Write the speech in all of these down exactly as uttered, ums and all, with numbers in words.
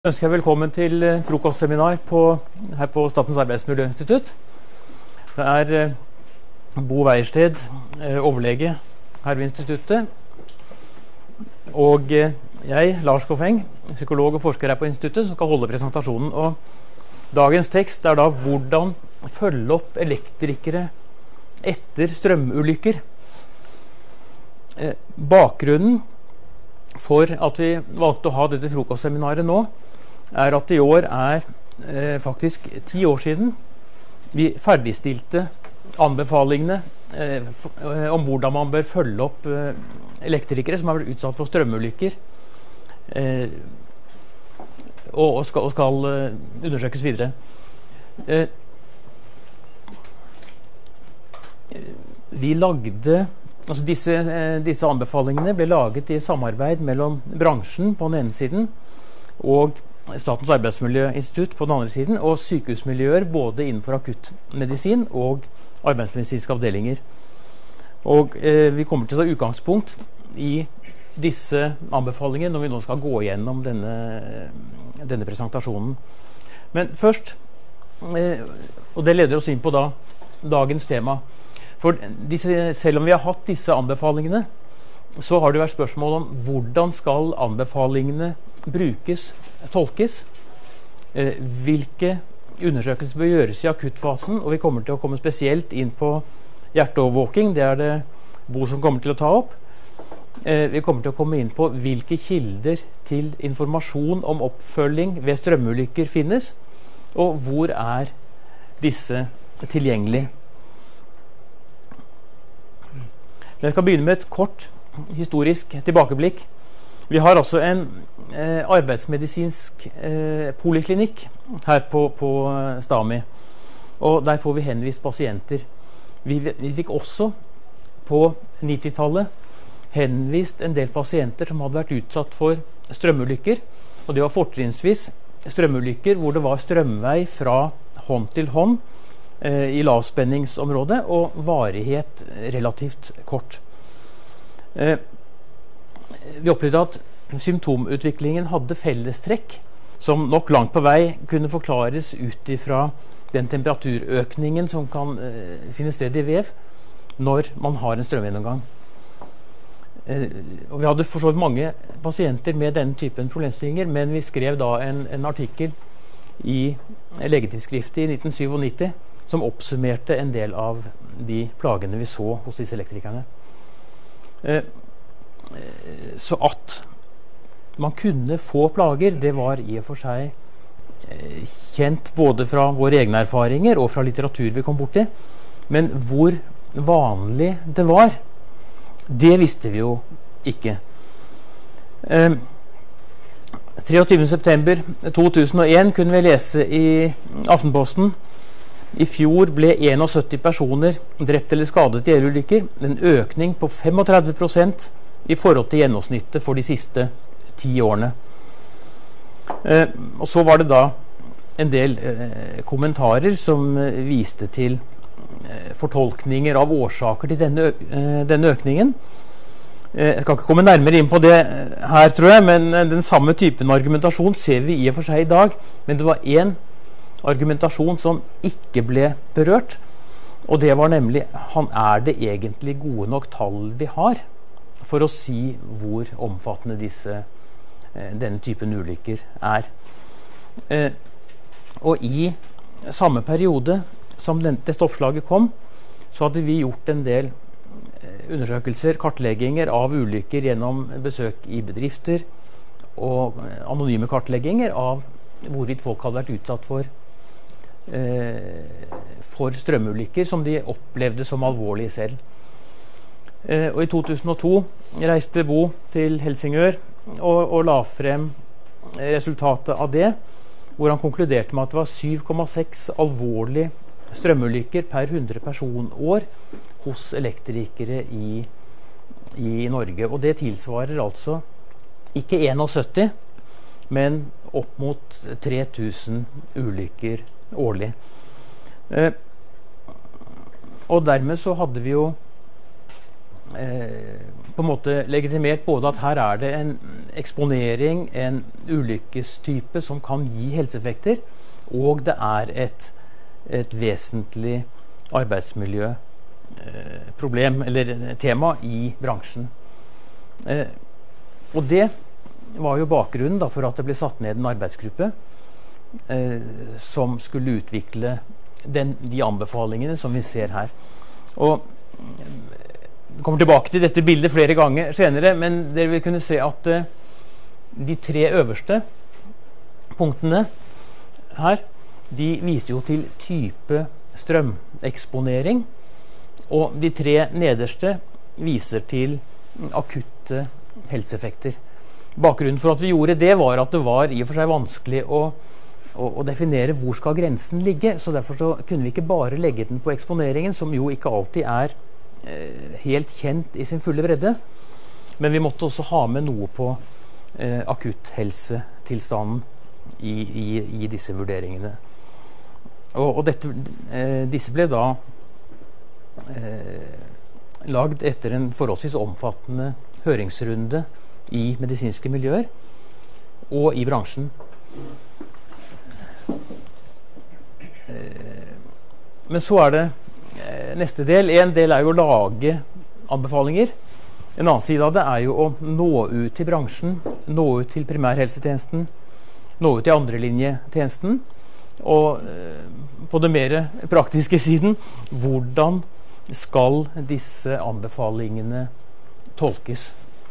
Ønsker jeg velkommen til frokostseminar på, her på Statens arbeidsmiljøinstitutt. Det er eh, Bo Weiersted, eh, overlege her ved instituttet, og eh, jeg, Lars Koffeng, psykolog og forsker her på instituttet, som skal holde presentasjonen. Og dagens tekst er da hvordan følge opp elektrikere etter strømulykker. Eh, bakgrunnen for at vi valgte å ha dette frokostseminaret nå, er at i år er eh, faktisk ti år siden vi ferdigstilte anbefalingene eh, for, eh, om hvordan man bør følge opp eh, elektrikere som har vært utsatt for strømulykker, eh, og, og skal, og skal eh, undersøkes videre. Eh, vi lagde altså disse, eh, disse anbefalingene ble laget i samarbeid mellom bransjen på den ene siden og Statens arbeidsmiljøinstitutt på den andre siden, og sykehusmiljøer både innenfor akuttmedisin og arbeidsmedisinske avdelinger. Og eh, vi kommer til å ta utgangspunkt i disse anbefalingene når vi nå skal gå gjennom denne, denne presentasjonen. Men først, eh, og det leder oss inn på da, dagens tema. For disse, selv om vi har hatt disse anbefalingene, så har det vært spørsmål om hvordan skal anbefalingene brukes, tolkes, eh, hvilke undersøkelser bør gjøres i akuttfasen, og vi kommer til å komme spesielt inn på hjerteovervåking. Det er det Bo som kommer til å ta opp. Eh, vi kommer til å komme inn på hvilke kilder til informasjon om oppfølging ved strømulykker finnes, og hvor er disse tilgjengelig. Jeg skal begynne med et kort historisk tilbakeblikk. Vi har altså en eh, arbeidsmedisinsk eh, poliklinikk her på, på Stami, og der får vi henvist pasienter. Vi, vi fikk også på nittitallet henvist en del pasienter som hadde vært utsatt for strømulykker, og det var fortrinnsvis strømulykker hvor det var strømvei fra hånd til hånd eh, i lavspenningsområdet, og varighet relativt kort. Eh, Vi opplevde at symptomutviklingen hadde fellestrekk som nok langt på vei kunne forklares ut ifra den temperaturøkningen som kan eh, finne sted i vev når man har en strømgjennomgang. Eh, og vi hadde for så vidt mange pasienter med denne typen problemstillinger, men vi skrev da en, en artikkel i legetidsskriftet i nitten syttisju som oppsummerte en del av de plagene vi så hos disse elektrikerne. Eh, Så at man kunne få plager, det var i og for seg eh, kjent både fra våre egne erfaringer og fra litteratur vi kom borti. Men hvor vanlig det var, det visste vi jo ikke. Eh, treogtyvende september to tusen og en kunne vi lese i Aftenposten: i fjor ble syttién personer drept eller skadet i elulykker, en økning på tretifem prosent i forhold til gjennomsnittet for de siste ti årene. Eh, og så var det da en del eh, kommentarer som eh, viste til eh, fortolkninger av årsaker til denne, eh, denne økningen. Eh, jeg skal ikke komme nærmere inn på det her, tror jeg, men eh, den samme typen argumentasjon ser vi i og for seg i dag. Men det var en argumentasjon som ikke ble berørt, og det var nemlig: han er det egentlig gode nok tall vi har for å si hvor omfattende disse, eh, denne typen ulykker er. Eh, og i samme periode som den, dette oppslaget kom, så hadde vi gjort en del eh, undersøkelser, kartlegginger av ulykker gjennom besøk i bedrifter, og eh, anonyme kartlegginger av hvorvidt folk hadde vært utsatt for, eh, for strømulykker som de opplevde som alvorlige selv. Uh, og i to tusen og to reiste Bo til Helsingør og, og la frem resultatet av det, hvor han konkluderte med at det var syv komma seks alvorlige strømulykker per hundre personår hos elektrikere i, i Norge. Og det tilsvarer altså ikke syttién, men opp mot tre tusen ulykker årlig. Uh, og dermed så hadde vi jo eh, på en måte legitimert både at her er det en eksponering, en ulykkestype som kan gi helseeffekter, og det er et, et vesentlig arbeidsmiljøproblem, eh, eller tema, i bransjen. Eh, og det var jo bakgrunnen da, for at det ble satt ned en arbeidsgruppe eh, som skulle utvikle den, de anbefalingene som vi ser her. Og jeg kommer tilbake til dette bildet flere ganger senere, men dere vil kunne se at uh, de tre øverste punktene her, de viser jo til type strømeksponering, og de tre nederste viser til akutte helseeffekter. Bakgrunnen for at vi gjorde det var at det var i og for seg vanskelig å, å, å definere hvor skal grensen ligge, så derfor så kunne vi ikke bare legge den på eksponeringen, som jo ikke alltid er helt kjent i sin fulle bredde, men vi måtte også ha med noe på eh, akutthelsetilstanden i, i, i disse vurderingene. Og, og dette, eh, disse ble da eh, lagd etter en forholdsvis omfattende høringsrunde i medisinske miljøer og i bransjen. Eh, men så er det neste del. En del er jo å lage anbefalinger. En annen side av det er jo å nå ut til bransjen, nå ut til primærhelsetjenesten, nå ut til andrelinjetjenesten, og eh, på det mer praktiske siden, hvordan skal disse anbefalingene tolkes?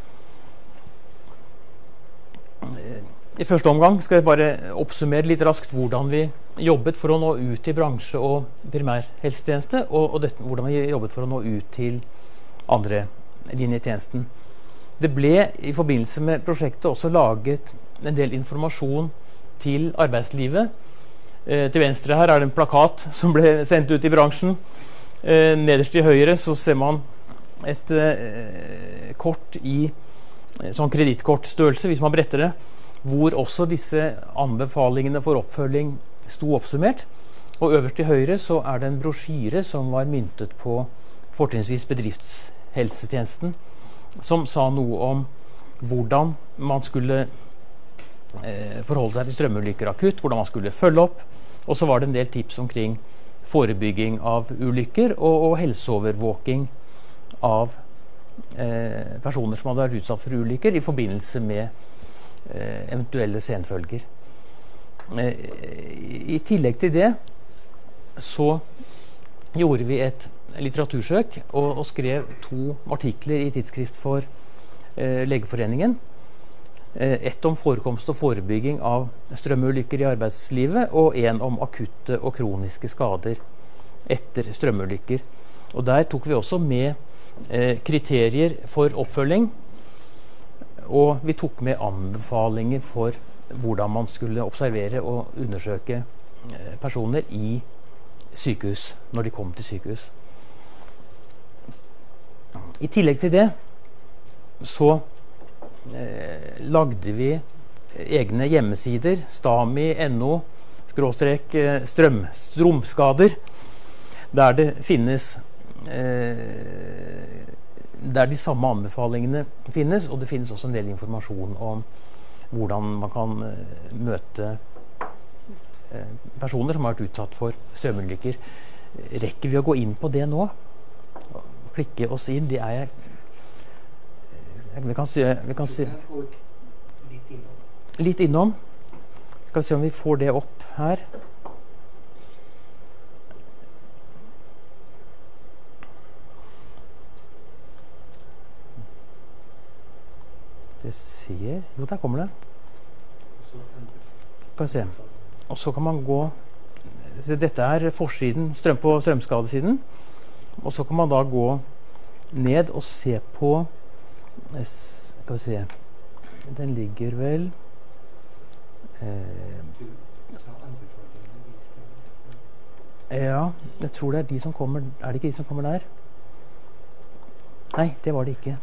I første omgang skal jeg bare oppsummere litt raskt hvordan vi jobbet for å nå ut til bransje- og primærhelsetjeneste, og, og dette, hvordan vi jobbet for å nå ut til andrelinjetjenesten. Det ble i forbindelse med prosjektet også laget en del informasjon til arbeidslivet. Eh, til venstre her er det en plakat som ble sendt ut i bransjen. Eh, nederst til høyre så ser man et eh, kort i eh, sånn kredittkortstørrelse, hvis man bretter det, hvor også disse anbefalingene for oppfølging sto oppsummert. Og øverst til høyre så er det en brosjyre som var myntet på fortrinnsvis bedriftshelsetjenesten, som sa noe om hvordan man skulle eh, forholde seg til strømulykker akutt, hvordan man skulle følge opp. Og så var det en del tips omkring forebygging av ulykker og, og helseovervåking av eh, personer som hadde vært utsatt for ulykker i forbindelse med eh, eventuelle senfølger. Eh, I tillegg til det så gjorde vi et litteratursøk og, og skrev to artikler i Tidsskrift for eh, Legeforeningen. Eh, ett om forekomst og forebygging av strømulykker i arbeidslivet, og en om akutte og kroniske skader etter strømulykker. Og der tok vi også med eh, kriterier for oppfølging, og vi tok med anbefalinger for hvordan man skulle observere og undersøke eh, personer i sykehus, når de kom til sykehus. I tillegg til det så eh, lagde vi egne hjemmesider, stami punktum no skråstrek strøm, stromskader, der det finnes eh, der de samme anbefalingene finnes, og det finnes også en del informasjon om hvordan man kan eh, møte eh, personer som har vært utsatt for strømulykker. Rekker vi å gå inn på det nå? Klikke oss inn, det er jeg vi kan se, vi kan se litt innom. Skal vi se om vi får det opp her. Det ser jo, der kommer det. Skal vi se. Og så kan man gå, dette er forsiden, strøm på strømskadesiden, og så kan man da gå ned og se på, skal vi se, den ligger vel eh, ja, jeg tror det er de som kommer, er det ikke de som kommer der? Nei, det var det ikke.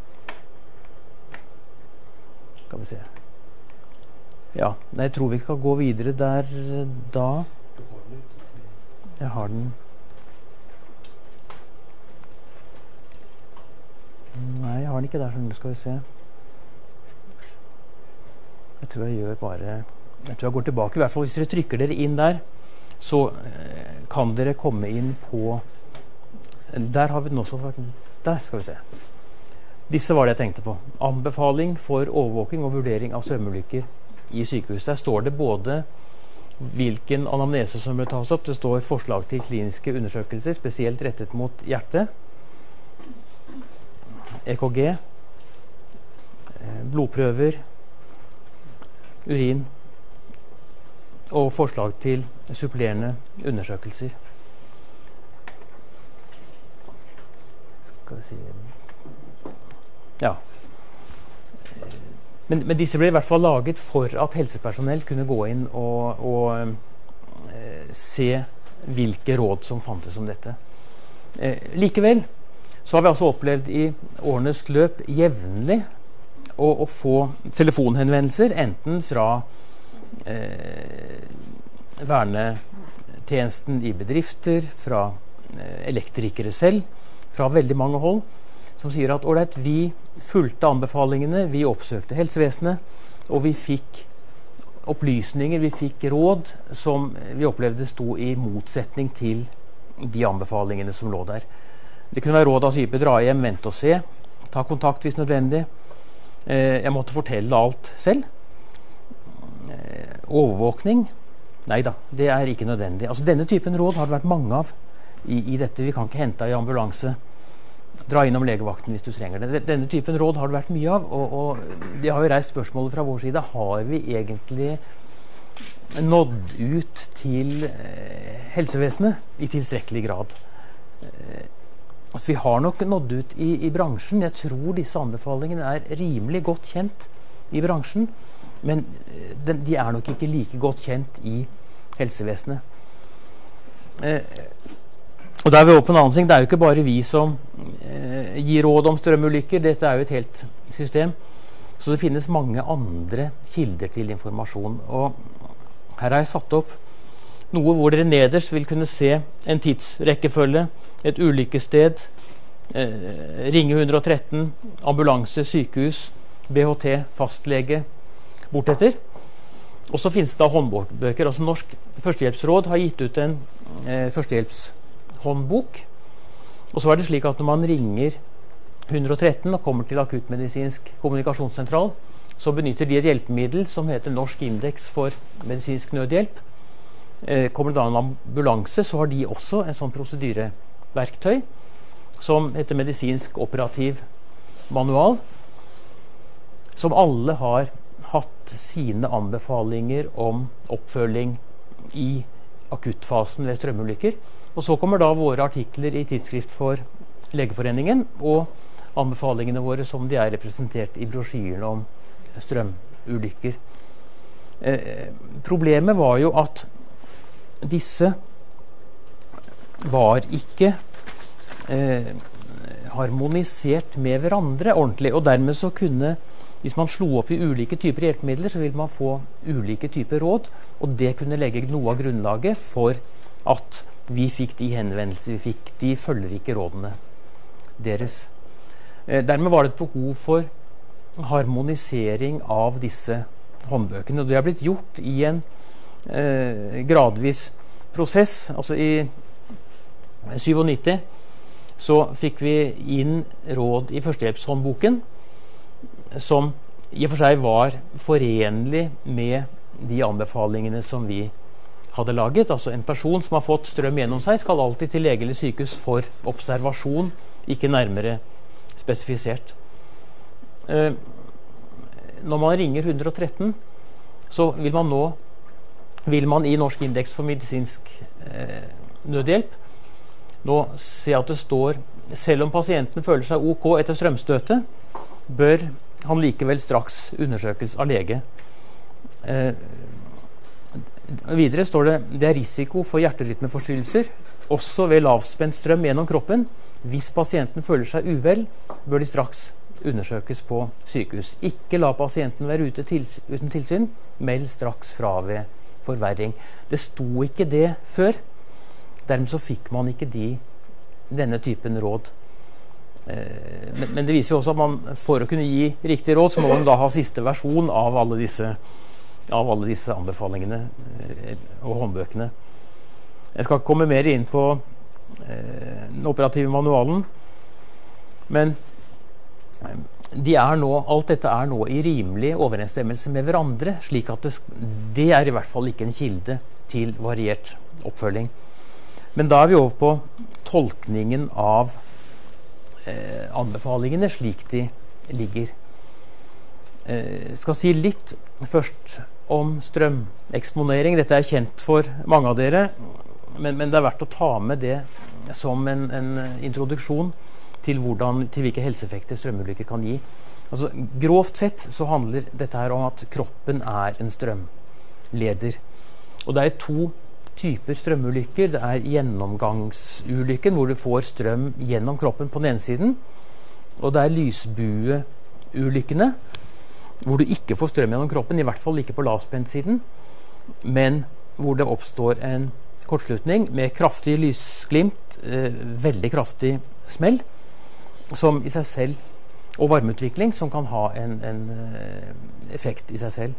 Skal vi se. Ja, jeg tror vi kan gå videre der da. Jeg har den. Nei, jeg har den ikke der, så skal vi se. Jeg tror jeg gjør bare Jeg tror jeg går tilbake. I hvert fall hvis dere trykker dere inn der, så eh, kan dere komme inn på Der har vi den også. Der skal vi se. Disse var det jeg tenkte på. Anbefaling for overvåking og vurdering av svømmeulykker i sykehus. Der står det både hvilken anamnese som bør tas opp. Det står forslag til kliniske undersøkelser, spesielt rettet mot hjertet. E K G. Blodprøver. Urin. Og forslag til supplerende undersøkelser. Skal vi si Ja. Men, men disse ble i hvert fall laget for at helsepersonell kunne gå inn og, og eh, se hvilke råd som fantes om dette. Eh, likevel så har vi altså opplevd i årenes løp jevnlig å, å få telefonhenvendelser, enten fra eh, vernetjenesten i bedrifter, fra eh, elektrikere selv, fra veldig mange hold, som sier at ålreit, vi fulgte anbefalingene, vi oppsøkte helsevesenet, og vi fikk opplysninger, vi fikk råd som vi opplevde sto i motsetning til de anbefalingene som lå der. Det kunne være råd av type dra hjem, vente og se, ta kontakt hvis nødvendig. Eh, jeg måtte fortelle alt selv. Eh, overvåkning? Neida, det er ikke nødvendig. Altså, denne typen råd har det vært mange av i, i dette. Vi kan ikke hente deg i ambulanse. Dra innom legevakten hvis du trenger det. Denne typen råd har det vært mye av, og, og de har jo reist spørsmålet fra vår side. Har vi egentlig nådd ut til eh, helsevesenet i tilstrekkelig grad? Eh, altså vi har nok nådd ut i, i bransjen. Jeg tror disse anbefalingene er rimelig godt kjent i bransjen, men eh, den, de er nok ikke like godt kjent i helsevesenet. Eh, Og der er vi over på en annen ting. Det er jo ikke bare vi som eh, gir råd om strømulykker. Dette er jo et helt system. Så det finnes mange andre kilder til informasjon. Og her har jeg satt opp noe hvor dere nederst vil kunne se en tidsrekkefølge, et ulykkessted, eh, ringe ett ett tre, ambulanse, sykehus, B H T, fastlege, bortetter. Og så finnes det da håndbøker. Altså Norsk Førstehjelpsråd har gitt ut en eh, førstehjelps håndbok. Og så er det slik at når man ringer ett ett tre og kommer til akuttmedisinsk kommunikasjonssentral, så benytter de et hjelpemiddel som heter Norsk indeks for medisinsk nødhjelp. Eh, kommer det da en ambulanse, så har de også en sånn prosedyreverktøy som heter medisinsk operativ manual, som alle har hatt sine anbefalinger om oppfølging i akuttfasen ved strømulykker. Og så kommer da våre artikler i Tidsskrift for Legeforeningen og anbefalingene våre som de er representert i brosjyren om strømulykker. Eh, problemet var jo at disse var ikke eh, harmonisert med hverandre ordentlig, og dermed så kunne, hvis man slo opp i ulike typer hjelpemidler, så ville man få ulike typer råd, og det kunne legge noe av grunnlaget for at vi fikk de henvendelser vi fikk. De følger ikke rådene deres. Eh, dermed var det et behov for harmonisering av disse håndbøkene. Og det har blitt gjort i en eh, gradvis prosess. Altså i nittisju så fikk vi inn råd i førstehjelpshåndboken som i og for seg var forenlig med de anbefalingene som vi hadde laget. Altså en person som har fått strøm gjennom seg, skal alltid til lege eller sykehus for observasjon, ikke nærmere spesifisert. Eh, når man ringer ett ett tre, så vil man nå vil man i Norsk indeks for medisinsk eh, nødhjelp nå se at det står: selv om pasienten føler seg ok etter strømstøtet, bør han likevel straks undersøkes av lege. Eh, videre står det: det er risiko for hjerterytmeforstyrrelser også ved lavspent strøm gjennom kroppen. Hvis pasienten føler seg uvel, bør de straks undersøkes på sykehus. Ikke la pasienten være ute tils uten tilsyn. Meld straks fra ved forverring. Det sto ikke det før. Dermed så fikk man ikke de, denne typen råd. Eh, men, men det viser jo også at man for å kunne gi riktig råd, så må man da ha siste versjon av alle disse, av alle disse anbefalingene eh, og håndbøkene. Jeg skal ikke komme mer inn på eh, den operative manualen, men de er nå, alt dette er nå i rimelig overensstemmelse med hverandre, slik at det, det er i hvert fall ikke en kilde til variert oppfølging. Men da er vi over på tolkningen av eh, anbefalingene slik de ligger. Jeg eh, skal si litt først om strømeksponering. Dette er kjent for mange av dere, men, men det er verdt å ta med det som en, en introduksjon til, hvordan, til hvilke helseeffekter strømulykker kan gi. Altså, grovt sett så handler dette her om at kroppen er en strømleder. Og det er to typer strømulykker. Det er gjennomgangsulykken, hvor du får strøm gjennom kroppen på den ene siden. Og det er lysbueulykkene, hvor du ikke får strøm gjennom kroppen, i hvert fall ikke på lavspentsiden, men hvor det oppstår en kortslutning med kraftig lysglimt, eh, veldig kraftig smell, som i seg selv, og varmeutvikling, som kan ha en, en uh, effekt i seg selv.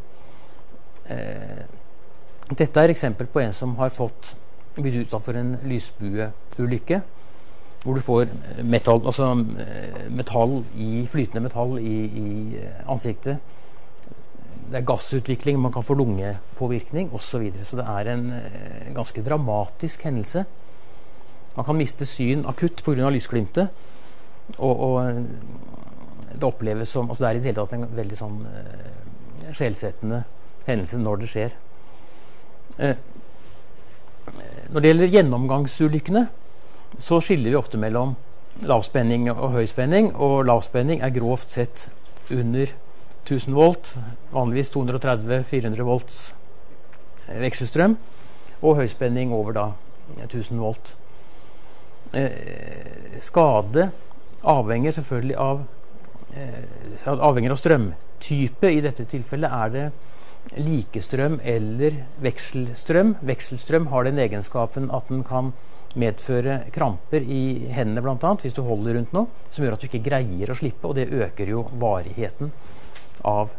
Uh, dette er eksempel på en som har fått blitt utsatt for en lysbueulykke, hvor du får metall, altså, uh, metall i, flytende metall i, i ansiktet. Det er gassutvikling, man kan få lungepåvirkning, og så videre. Så det er en uh, ganske dramatisk hendelse. Man kan miste syn akutt på grunn av lysglimtet, Og, og det oppleves som, altså det er i det hele tatt en veldig sånn uh, sjelsettende hendelse når det skjer. Uh, når det gjelder gjennomgangsulykkene, så skiller vi ofte mellom lavspenning og høyspenning, og lavspenning er grovt sett under tusen volt, vanligvis to hundre tretti til fire hundre volts vekselstrøm, og høyspenning over da tusen volt. Uh, skade avhenger selvfølgelig av eh, avhenger av strømtype. I dette tilfellet er det likestrøm eller vekselstrøm. Vekselstrøm har den egenskapen at den kan medføre kramper i hendene blant annet, hvis du holder rundt noe, som gjør at du ikke greier å slippe, og det øker jo varigheten av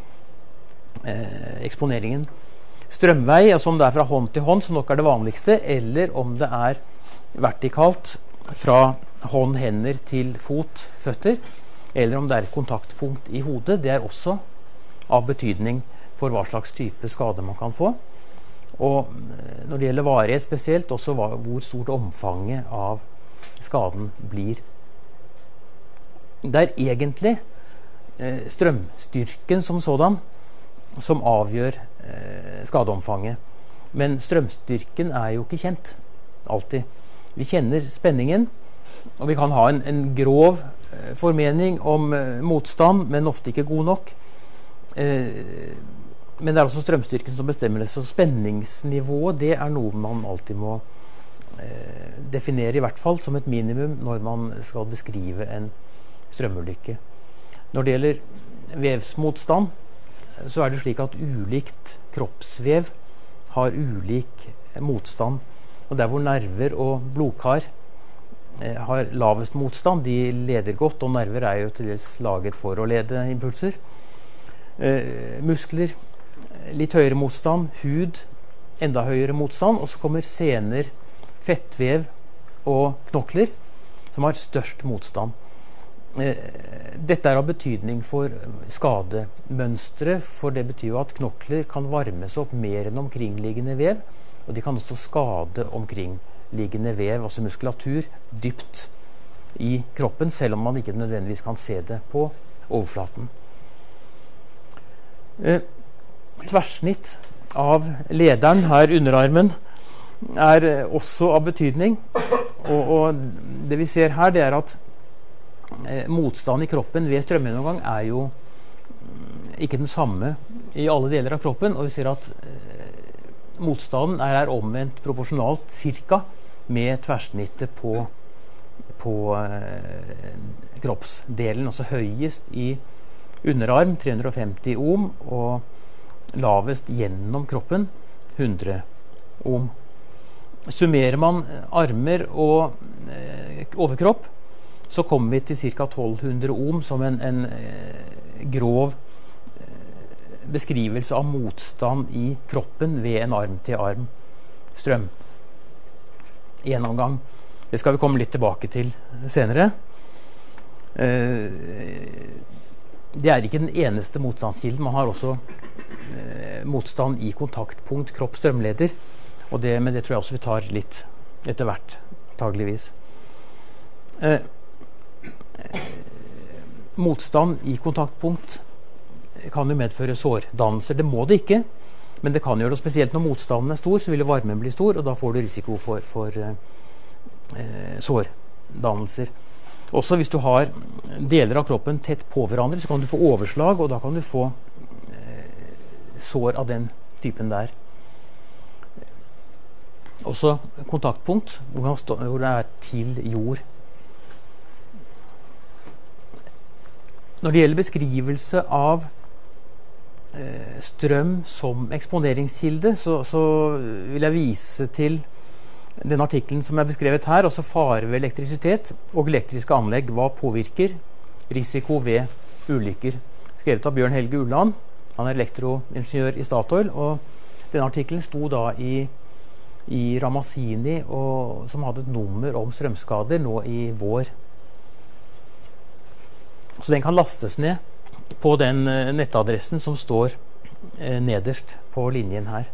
eh, eksponeringen. Strømvei, altså om det er fra hånd til hånd, som nok er det vanligste, eller om det er vertikalt fra hånd, hender til fot, føtter, eller om det er et kontaktpunkt i hodet. Det er også av betydning for hva slags type skade man kan få. Og når det gjelder varighet spesielt, også hva, hvor stort omfanget av skaden blir. Det er egentlig eh, strømstyrken som sådan som avgjør eh, skadeomfanget. Men strømstyrken er jo ikke kjent alltid. Vi kjenner spenningen, og vi kan ha en, en grov eh, formening om eh, motstand, men ofte ikke god nok. Eh, men det er også strømstyrken som bestemmer det. Så spenningsnivået, det er noe man alltid må eh, definere, i hvert fall som et minimum når man skal beskrive en strømulykke. Når det gjelder vevsmotstand, så er det slik at ulikt kroppsvev har ulik motstand. Og der hvor nerver og blodkar eh, har lavest motstand, de leder godt, og nerver er jo til dels laget for å lede impulser. Eh, muskler, litt høyere motstand, hud, enda høyere motstand, og så kommer sener, fettvev og knokler, som har størst motstand. Eh, dette er av betydning for skademønstre, for det betyr jo at knokler kan varmes opp mer enn omkringliggende vev, og de kan også skade omkringliggende vev, altså muskulatur, dypt i kroppen, selv om man ikke nødvendigvis kan se det på overflaten. Eh, tverrsnitt av lederen, her underarmen, er eh, også av betydning. Og, og det vi ser her, det er at eh, motstand i kroppen ved strømgjennomgang er jo ikke den samme i alle deler av kroppen, og vi ser at eh, motstanden er her omvendt proporsjonalt cirka med tverrsnittet på, på eh, kroppsdelen, altså høyest i underarm tre hundre og femti ohm og lavest gjennom kroppen hundre ohm. Summerer man armer og eh, overkropp, så kommer vi til ca. tolv hundre ohm som en, en eh, grov eh, beskrivelse av motstand i kroppen ved en arm-til-arm strøm gjennomgang. Det skal vi komme litt tilbake til senere. Eh, det er ikke den eneste motstandskilden. Man har også eh, motstand i kontaktpunkt kropp-strømleder, og det, men det tror jeg også vi tar litt etter hvert, antageligvis. Eh, motstand i kontaktpunkt kan jo medføre sårdannelser. Det må det ikke, men det kan gjøre det. Spesielt når motstanden er stor, så vil varmen bli stor, og da får du risiko for, for eh, sårdannelser. Også hvis du har deler av kroppen tett på hverandre, så kan du få overslag, og da kan du få eh, sår av den typen der. Også kontaktpunkt, hvor, stå, hvor det er til jord. Når det gjelder beskrivelse av eh, strøm som eksponeringskilde, så, så vil jeg vise til den artikkelen som er beskrevet her, altså fare ved elektrisitet og elektriske anlegg. Hva påvirker risiko ved ulykker? Skrevet av Bjørn Helge Ulland. Han er elektroingeniør i Statoil, og denne artikkelen sto da i, i Ramazzini, og, som hadde et nummer om strømskader nå i vår. Så den kan lastes ned på den uh, nettadressen som står uh, nederst på linjen her.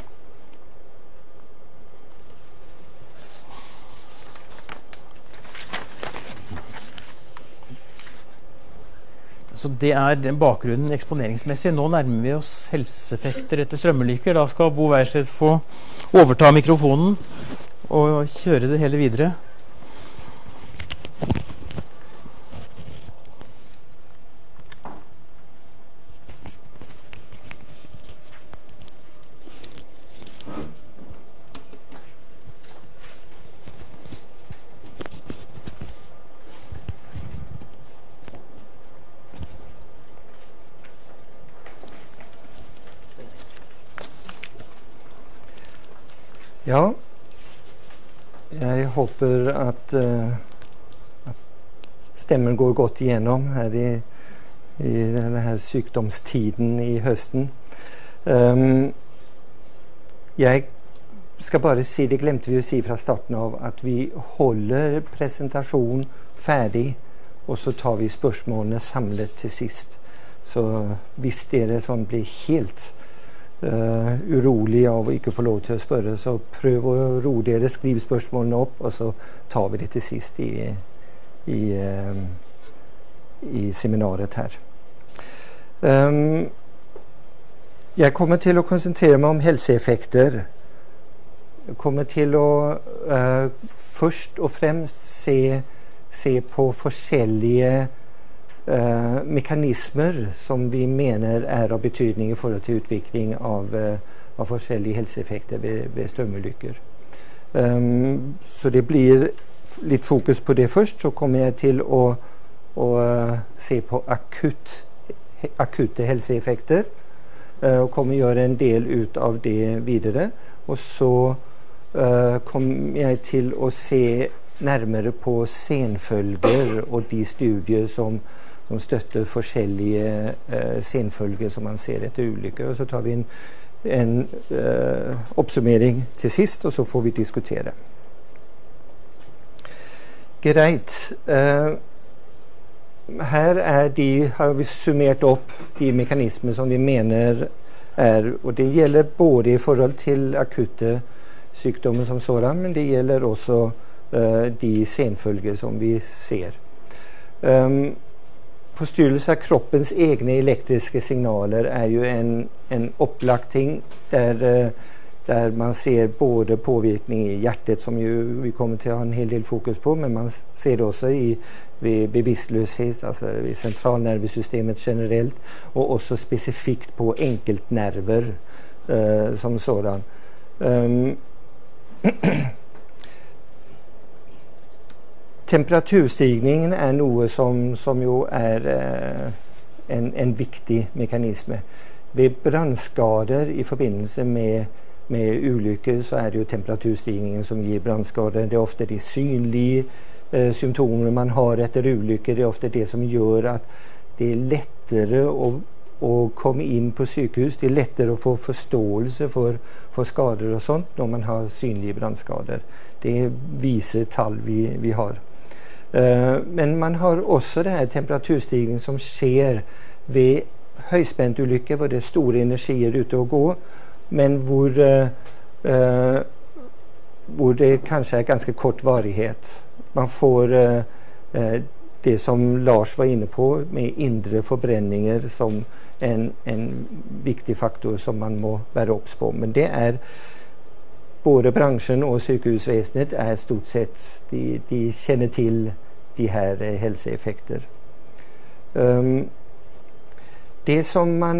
Så det er den bakgrunnen eksponeringsmessig. Nå nærmer vi oss helseeffekter etter strømulykker. Da skal Bo Weirseth få overta mikrofonen og kjøre det hele videre. Ja, jeg håper at, uh, at stemmen går godt igjennom her i, i denne her sykdomstiden i høsten. Um, jeg skal bare si, det glemte vi å si fra starten av, at vi holder presentasjonen ferdig, og så tar vi spørsmålene samlet til sist. Så hvis dere sånn blir helt Uh, urolig av å ikke få lov til å spørre, så prøv å ro dere, skriv spørsmålene opp, og så tar vi det til sist i, i, uh, i seminaret her. Um, jeg kommer til å konsentrere meg om helseeffekter. Jeg kommer til å uh, først og fremst se, se på forskjellige Uh, mekanismer som vi mener er av betydning i forhold til utvikling av, uh, av forskjellige helseeffekter ved, ved strømulykker. Um, så det blir litt fokus på det først. Så kommer jeg til å, å uh, se på akutt, he, akutte helseeffekter, uh, og kommer gjøre en del ut av det videre. Og så uh, kommer jeg til å se nærmere på senfølger og de studier som som støtter forskjellige uh, senfølger som man ser etter ulykker. Og så tar vi en, en uh, oppsummering til sist, og så får vi diskutere. Greit. Uh, her er de, har vi summert opp de mekanismer som vi mener er, og det gjelder både i forhold til akutte sykdommer som sådan, men det gjelder også uh, de senfølger som vi ser. Um, Forstyrrelse av kroppens egne elektriske signaler er jo en, en opplagt ting der, der man ser både påvirkning i hjertet, som jo vi kommer til å ha en hel del fokus på, men man ser det også i, ved bevisstløshet, altså i sentralnervesystemet generelt, og også spesifikt på enkeltnerver uh, som sådan. Um, Temperaturstigningen er noe som, som jo er eh, en, en viktig mekanisme. Ved brannskader i forbindelse med, med ulykker så er det jo temperaturstigningen som gir brannskader. Det er ofte de synlige eh, symptomer man har etter ulykker. Det er ofte det som gjør at det er lettere å, å komme inn på sykehus. Det er lettere å få forståelse for, for skader og sånt når man har synlige brannskader. Det viser tall vi, vi har. Uh, men man har også det her temperaturstigning som skjer ved høyspentulykker, hvor det er store energier ute å gå, men hvor, uh, uh, hvor det kanskje er ganske kort varighet. Man får uh, uh, det som Lars var inne på, med indre forbrenninger som en, en viktig faktor som man må være obs på. Men det er både bransjen og sykehusvesenet er stort sett, de, de kjenner til de her eh, helseeffekter. Um, det som man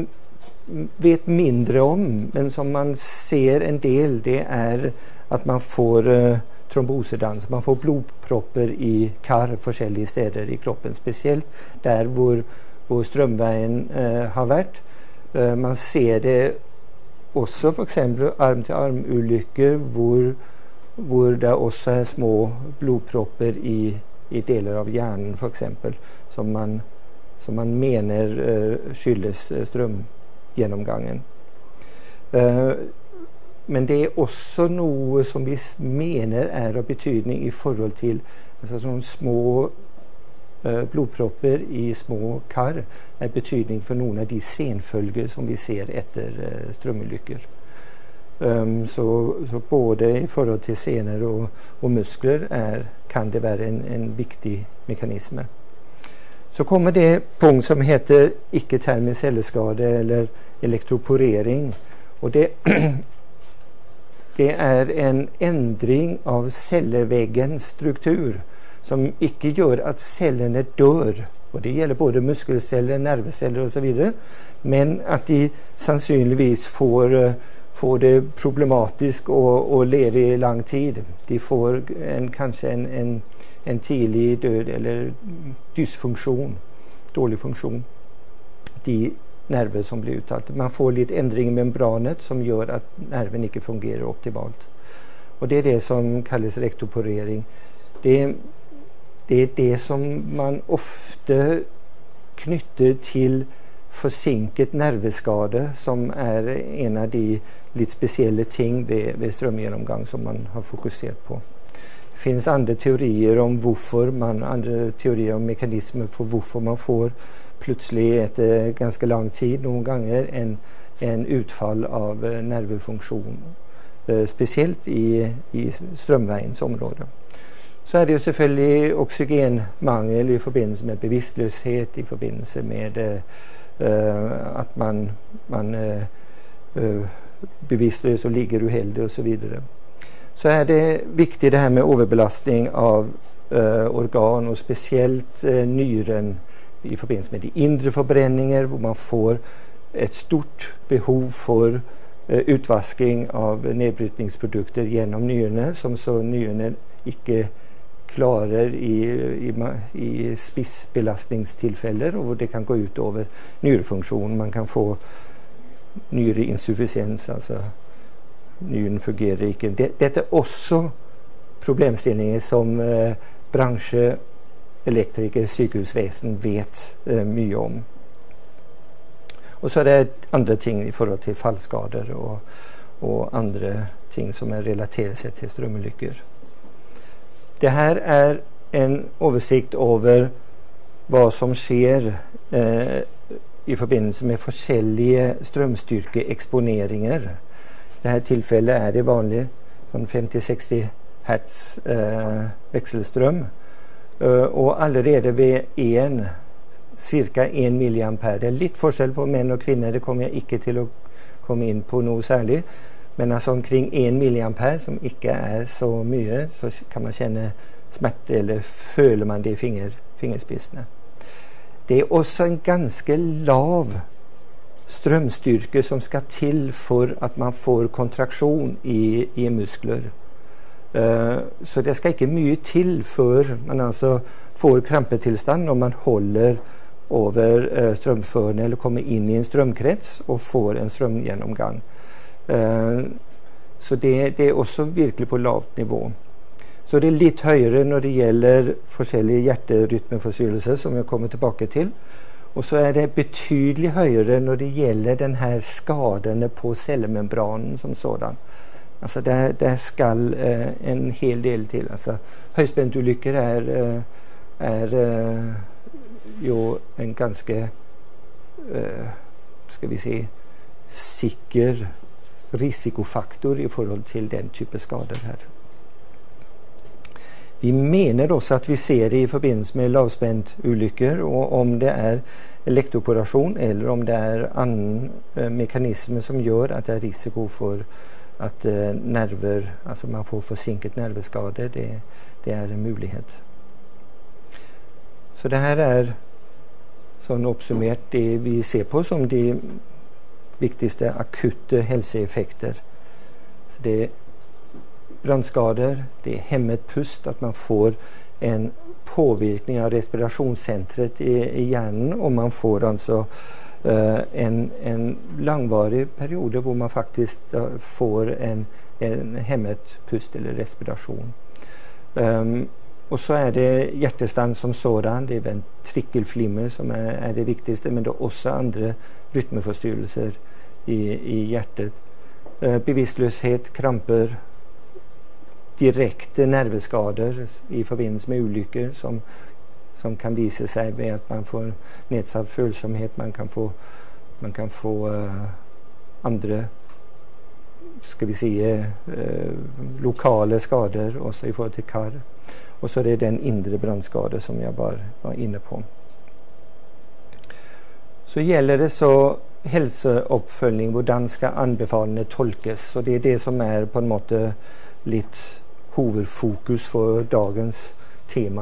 vet mindre om, men som man ser en del, det er at man får uh, trombosedans. Man får blodpropper i kar forskjellige steder i kroppen, spesielt der hvor, hvor strømveien uh, har vært. Uh, man ser det også for eksempel arm-til-arm-ulykker hvor, hvor det også er små blodpropper i, i deler av hjernen for eksempel, som man, som man mener uh, skyldes uh, strømgjennomgangen. Uh, men det er også noe som vi mener er av betydning i forhold til altså sånne små Uh, blodpropper i små kar er betydning for noen av de senfølger som vi ser etter uh, strømulykker. Um, så, så både i forhold til sener og, og muskler er, kan det være en, en viktig mekanisme. Så kommer det punkt som heter ikke-termisk celleskade eller elektroporering. Og det, det er en endring av celleveggens struktur som ikke gjør at cellene dør, og det gjelder både muskelceller, nerveceller og så videre, men at de sannsynligvis får, får det problematisk å, å leve i lang tid. De får en, kanskje en, en, en tidlig død eller dysfunksjon, dårlig funksjon, de nerver som blir uttalt. Man får litt endring i membranet som gjør at nerven ikke fungerer optimalt. Og det er det som kalles rektoporering. Det Det er det som man ofte knytter til forsinket nerveskade, som er en av de litt spesielle ting ved, ved strømgjennomgang som man har fokusert på. Det finnes andre teorier om hvorfor man, andre teorier om mekanismer for hvorfor man får plutselig etter ganske lang tid noen ganger en, en utfall av uh, nervefunksjon, uh, spesielt i, i strømveiens område. Så er det jo selvfølgelig oksygenmangel i forbindelse med bevisstløshet, i forbindelse med uh, at man, man uh, uh, bevisstløs og ligger uheldig og så videre. Så er det viktig det her med overbelastning av uh, organ, og spesielt uh, nyren i forbindelse med de indre forbrenninger, hvor man får et stort behov for uh, utvasking av nedbrytningsprodukter gjennom nyrene, som så nyrene ikke klarer i, i, i spissbelastningstilfeller, og hvor det kan gå ut over nyrefunksjonen. Man kan få nyreinsuffisiens, altså nyren fungerer ikke. Det, dette er også problemstillinger som eh, bransje, elektriker, sykehusvesen vet eh, mye om. Og så er det andre ting i forhold til fallskader og, og andre ting som er relatert seg til strømulykker. Det her er en oversikt over hva som skjer eh, i forbindelse med forskjellige strømstyrkeeksponeringer. I dette tilfellet er det vanlig sånn femti til seksti hertz eh, vekselstrøm. Uh, og allerede ved en, ca. én milliampere. Det er litt forskjell på menn og kvinner, det kommer jeg ikke til å komme inn på noe særlig. Men altså omkring én milliampere, som ikke er så mye, så kan man kjenne smerte, eller føler man det i finger, fingerspissene. Det er også en ganske lav strømstyrke som skal til for at man får kontraksjon i, i muskler. Uh, så det skal ikke mye til før man altså får krampetilstand når man holder over uh, strømførende eller kommer inn i en strømkrets og får en strømgjennomgang. Uh, så det, det er også virkelig på lavt nivå. Så det er litt høyere når det gjelder forskjellige hjerterytmeforstyrrelser, som jeg kommer tilbake til. Og så er det betydelig høyere når det gjelder denne skadene på cellemembranen som sådan. Altså det, det skal eh, en hel del til. Altså, høyspentulykker er, eh, er eh, jo en ganske eh, skal vi si sikker risikofaktor i forhold til den type skader her. Vi mener også at vi ser det i forbindelse med lavspentulykker, og om det er elektroporasjon eller om det er annen eh, mekanisme som gjør at det er risiko for at eh, nerver, altså man får forsinket nerveskade, det, det er en mulighet. Så det her er sånn oppsummert det vi ser på som de viktigste akutte helseeffekter. Så det er brannskader, det er hemmet pust, at man får en påvirkning av respirasjonssentret i, i hjernen, og man får altså uh, en, en langvarig periode hvor man faktisk uh, får en, en hemmet pust eller respirasjon. Um, og så er det hjertestand som sådan, det er ventrikkelflimmer som er, er det viktigste, men det er også andre rytmeforstyrrelser i, i hjertet. Uh, bevisstløshet, kramper, direkte nerveskader i forbindelse med ulykker som, som kan vise seg ved at man får nedsatt følsomhet, man kan få, man kan få uh, andre skal vi si uh, lokale skader også i forhold til kar. Og så er det den indre brannskade som jeg bare var inne på. Så gjelder det så helseoppfølging, hvordan skal anbefalene tolkes, og det er det som er på en måte litt hovedfokus for dagens tema.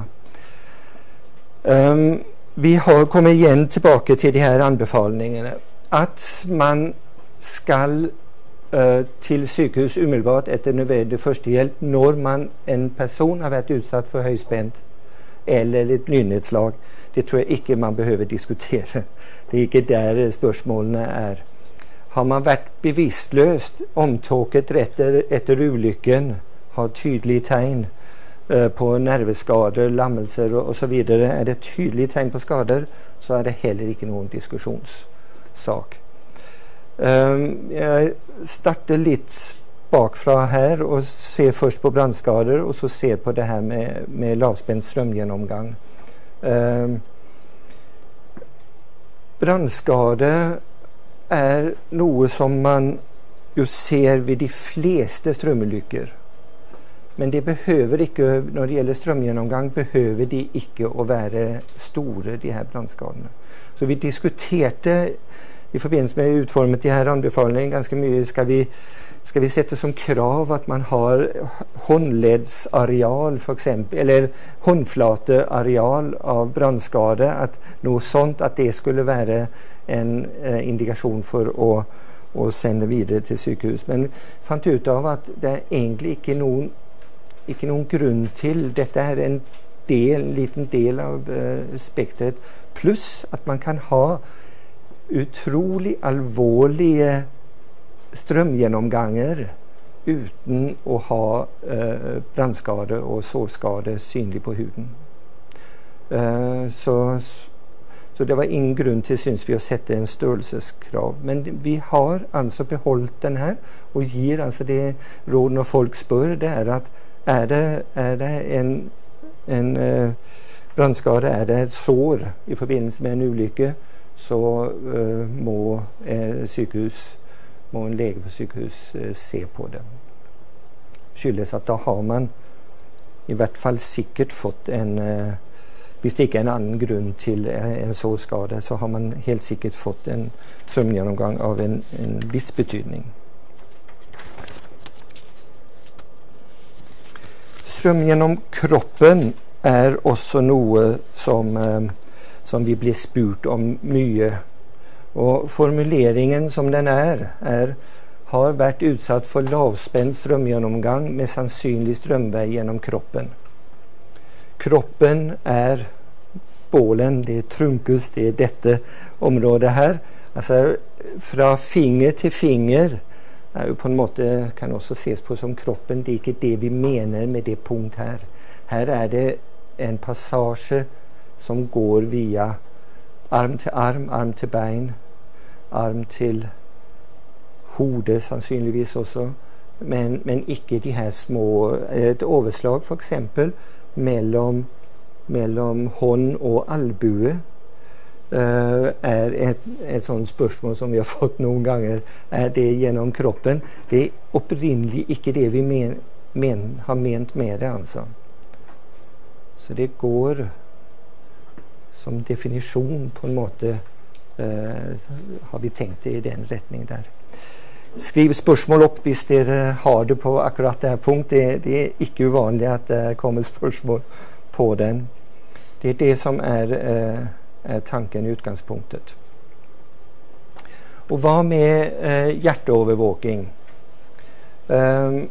Um, vi har kommet igjen tilbake til de her anbefalingene. At man skal uh, til sykehus umiddelbart etter nødvendig førstehjelp når man, en person har vært utsatt for høyspent eller et lynnedslag. Det tror jeg ikke man behøver diskutere. Det er ikke der spørsmålene er. Har man vært bevisstløst, omtåket etter, etter ulykken, har tydelige tegn uh, på nerveskader, lammelser og, og så videre, er det tydelige tegn på skader, så er det heller ikke noen diskusjonssak. Um, jeg starter litt bakfra her og ser først på brannskader, og så ser på det her med, med lavspent strømgjennomgang. Um, brannskade er noe som man jo ser ved de fleste strømulykker. Men det behøver ikke, når det gjelder strømgjennomgang, behøver de ikke å være store, de her brannskadene. Så vi diskuterte i forbindelse med utformet de her anbefalingene ganske mye. Skal vi, skal vi sette som krav at man har håndleddsareal, for eksempel, eller håndflateareal av brannskade, at noe sånt, at det skulle være en eh, indikasjon for å, å sende videre til sykehus. Men fant ut av at det er egentlig ikke noen ikke noen grunn til. Dette er en del, en liten del av uh, spektret. Pluss at man kan ha utrolig alvorlige strømgjennomganger uten å ha uh, brannskade og sårskade synlig på huden. Uh, så, så det var ingen grunn til, synes vi, å sette en størrelseskrav. Men vi har altså beholdt den her, og gir altså det råd når folk spør, det er at Er det, er det en, en uh, brannskade, er det et sår i forbindelse med en ulykke, så uh, må, uh, sykehus, må en lege på sykehus uh, se på det. Skyldes at da har man i hvert fall sikkert fått en, uh, hvis det ikke er en annen grunn til uh, en sårskade, så har man helt sikkert fått en strømgjennomgang av en, en viss betydning. Strøm gjennom kroppen er også noe som, eh, som vi blir spurt om mye. Og formuleringen som den er, er har vært utsatt for lavspent strømgjennomgang med sannsynlig strømvei gjennom kroppen. Kroppen er bålen, det er trunkus, det er dette området her. Altså fra finger til finger er jo på en måte, kan også ses på som kroppen. Det er ikke det vi mener med det punkt her. Her er det en passasje som går via arm til arm, arm til bein, arm til hodet sannsynligvis også, men, men ikke de her små, et overslag for eksempel mellom, mellom hånd og albue uh, er et, et sånt spørsmål som vi har fått noen ganger. Er det gjennom kroppen? Det er opprinnelig ikke det vi men, men, har ment med det, altså. Så det går som definisjon på en måte, uh, har vi tenkt det i den retning der. Skriv spørsmål opp hvis dere har det på akkurat det her punkt. Det, det er ikke uvanlig at det kommer spørsmål på den. Det er det som er, uh, er tanken i utgangspunktet. Og hva med uh, hjerteovervåking? Um,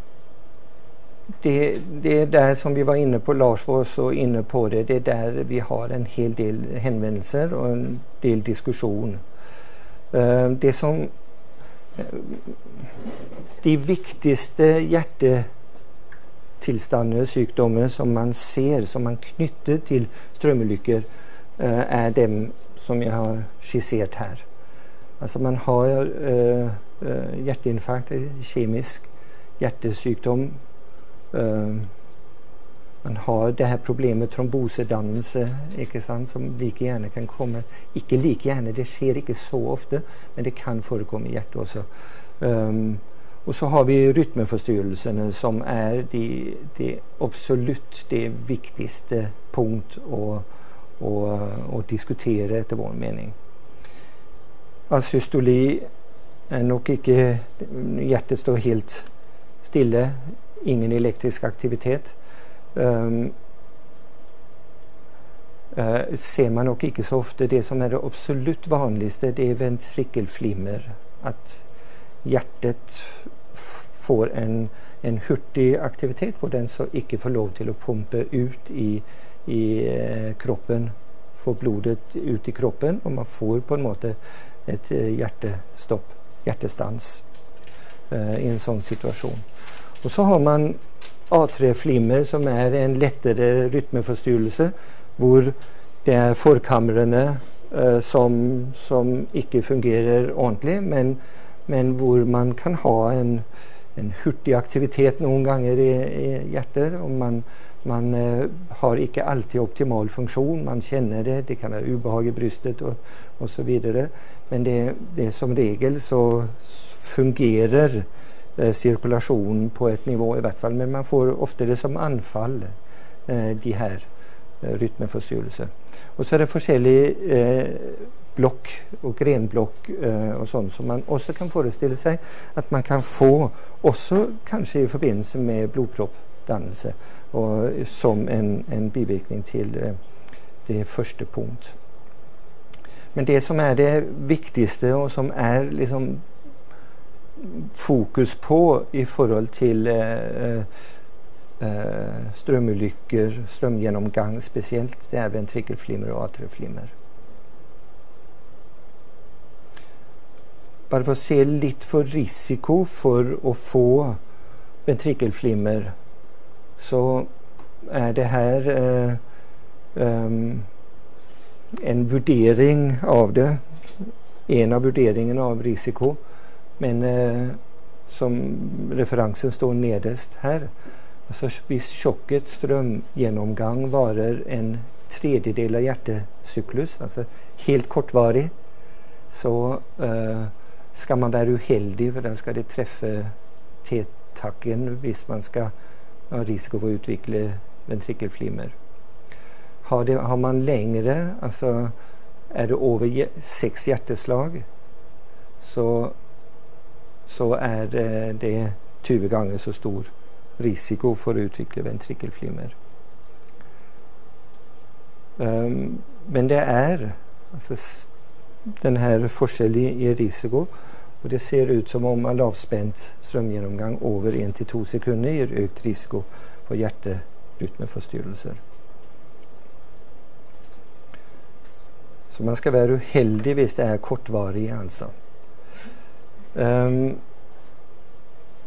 Det, det er der som vi var inne på, Lars var også inne på det, det er der vi har en hel del henvendelser og en del diskusjon. Uh, det som uh, de viktigste hjertetilstander, sykdommer som man ser, som man knytter til strømulykker, uh, er dem som jeg har skissert her. Altså man har uh, uh, hjerteinfarkt, kjemisk hjertesykdom. Uh, man har det her problemet trombosedannelse, ikke sant, som like gjerne kan komme. Ikke like gjerne, det skjer ikke så ofte, men det kan forekomme i hjertet også. Um, og så har vi rytmeforstyrrelsene, som er de, de absolutt det viktigste punkt å, å, å diskutere etter vår mening. Asystoli er nok ikke, hjertet står helt stille, ingen elektrisk aktivitet. Um, uh, ser man nok ikke så ofte. Det som er det absolutt vanligste, det er ventrikkelflimmer. At hjertet får en, en hurtig aktivitet hvor den så ikke får lov til å pumpe ut i, i uh, kroppen, få blodet ut i kroppen, og man får på en måte et uh, hjertestopp, hjertestans uh, i en sånn situasjon. Og så har man A tre flimmer, som er en lettere rytmeforstyrrelse, hvor det er forkamrene uh, som, som ikke fungerer ordentlig, men, men hvor man kan ha en, en hurtig aktivitet noen ganger i, i hjertet, og man, man uh, har ikke alltid optimal funksjon, man kjenner det, det kan være ubehag i brystet og, og så videre, men det, det som regel så fungerer Eh, sirkulasjonen på et nivå i hvert fall, men man får ofte det som anfall, eh, de her eh, rytmeforstyrrelser. Og så er det forskjellige eh, blokk og grenblokk eh, og sånn, som man også kan forestille seg at man kan få også kanskje i forbindelse med blodproppdannelse, og som en, en bivirkning til eh, det første punkt. Men det som er det viktigste, og som er liksom fokus på i forhold til uh, uh, strømulykker, strømgjennomgang spesielt, det er ventrikkelflimmer og atrieflimmer. Bare for å se litt for risiko for å få ventrikkelflimmer, så er det her uh, um, en vurdering av det, en av vurderingene av risiko, men eh, som referansen står nederst her. Altså, hvis sjokket strømgjennomgang varer en tredjedel av hjertesyklus, altså helt kortvarig, så eh, skal man være uheldig, for da skal det treffe T-takken hvis man skal ha risiko for å utvikle ventrikkelflimmer. Har, det, har man lengre, altså er det over seks hjerteslag, så så er det, det tyve ganger så stor risiko for å utvikle ventrikkelflimmer. Um, men det er altså, den her forskjellen i risiko, og det ser ut som om lavspent strømgjennomgang over en til to sekunder gir økt risiko for hjerterytmeforstyrrelser. Så man skal være uheldig hvis det er kortvarig, altså. Um,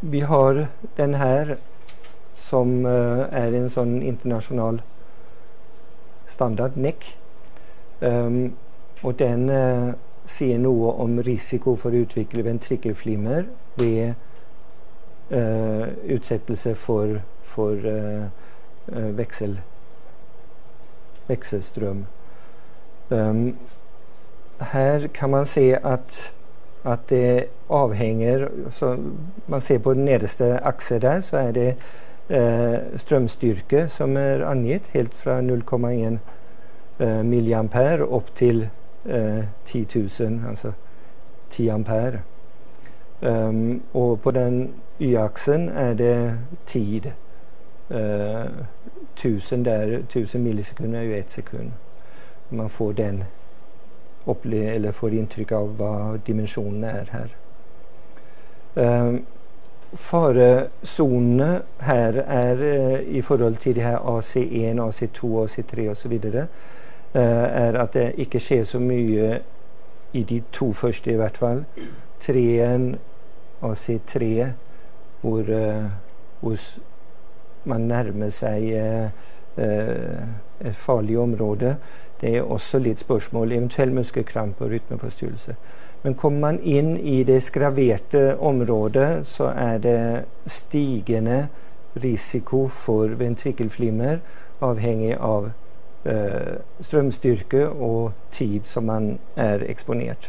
vi har den her som uh, er en sånn internasjonal standard N E C. Um, og den uh, sier noe om risiko for å utvikle ventrikkelflimmer ved uh, utsettelse for, for uh, uh, veksel, vekselstrøm. Um, her kan man se at, at det avhenger, så man ser på den nederste akse der, så er det uh, strømstyrke som er angitt, helt fra null komma en uh, milliampere opp til uh, ti tusen, altså ti ampere. Um, og på den y-aksen er det tid. Uh, tusen der, tusen millisekunder er jo ett sekund. Man får den opple- eller får inntrykk av hva dimensjonene er her. Um, faresonene her er uh, i forhold til de her A C en, A C to, A C tre og så videre, uh, er at det ikke skjer så mye i de to første i hvert fall. Treen, A C tre, hvor, uh, hvor man nærmer seg uh, uh, et farlig område. Det er også litt spørsmål, eventuell muskelkrampe og rytmeforstyrrelse. Men kommer man inn i det skraverte området, så er det stigende risiko for ventrikkelflimmer, avhengig av uh, strømstyrke og tid som man er eksponert.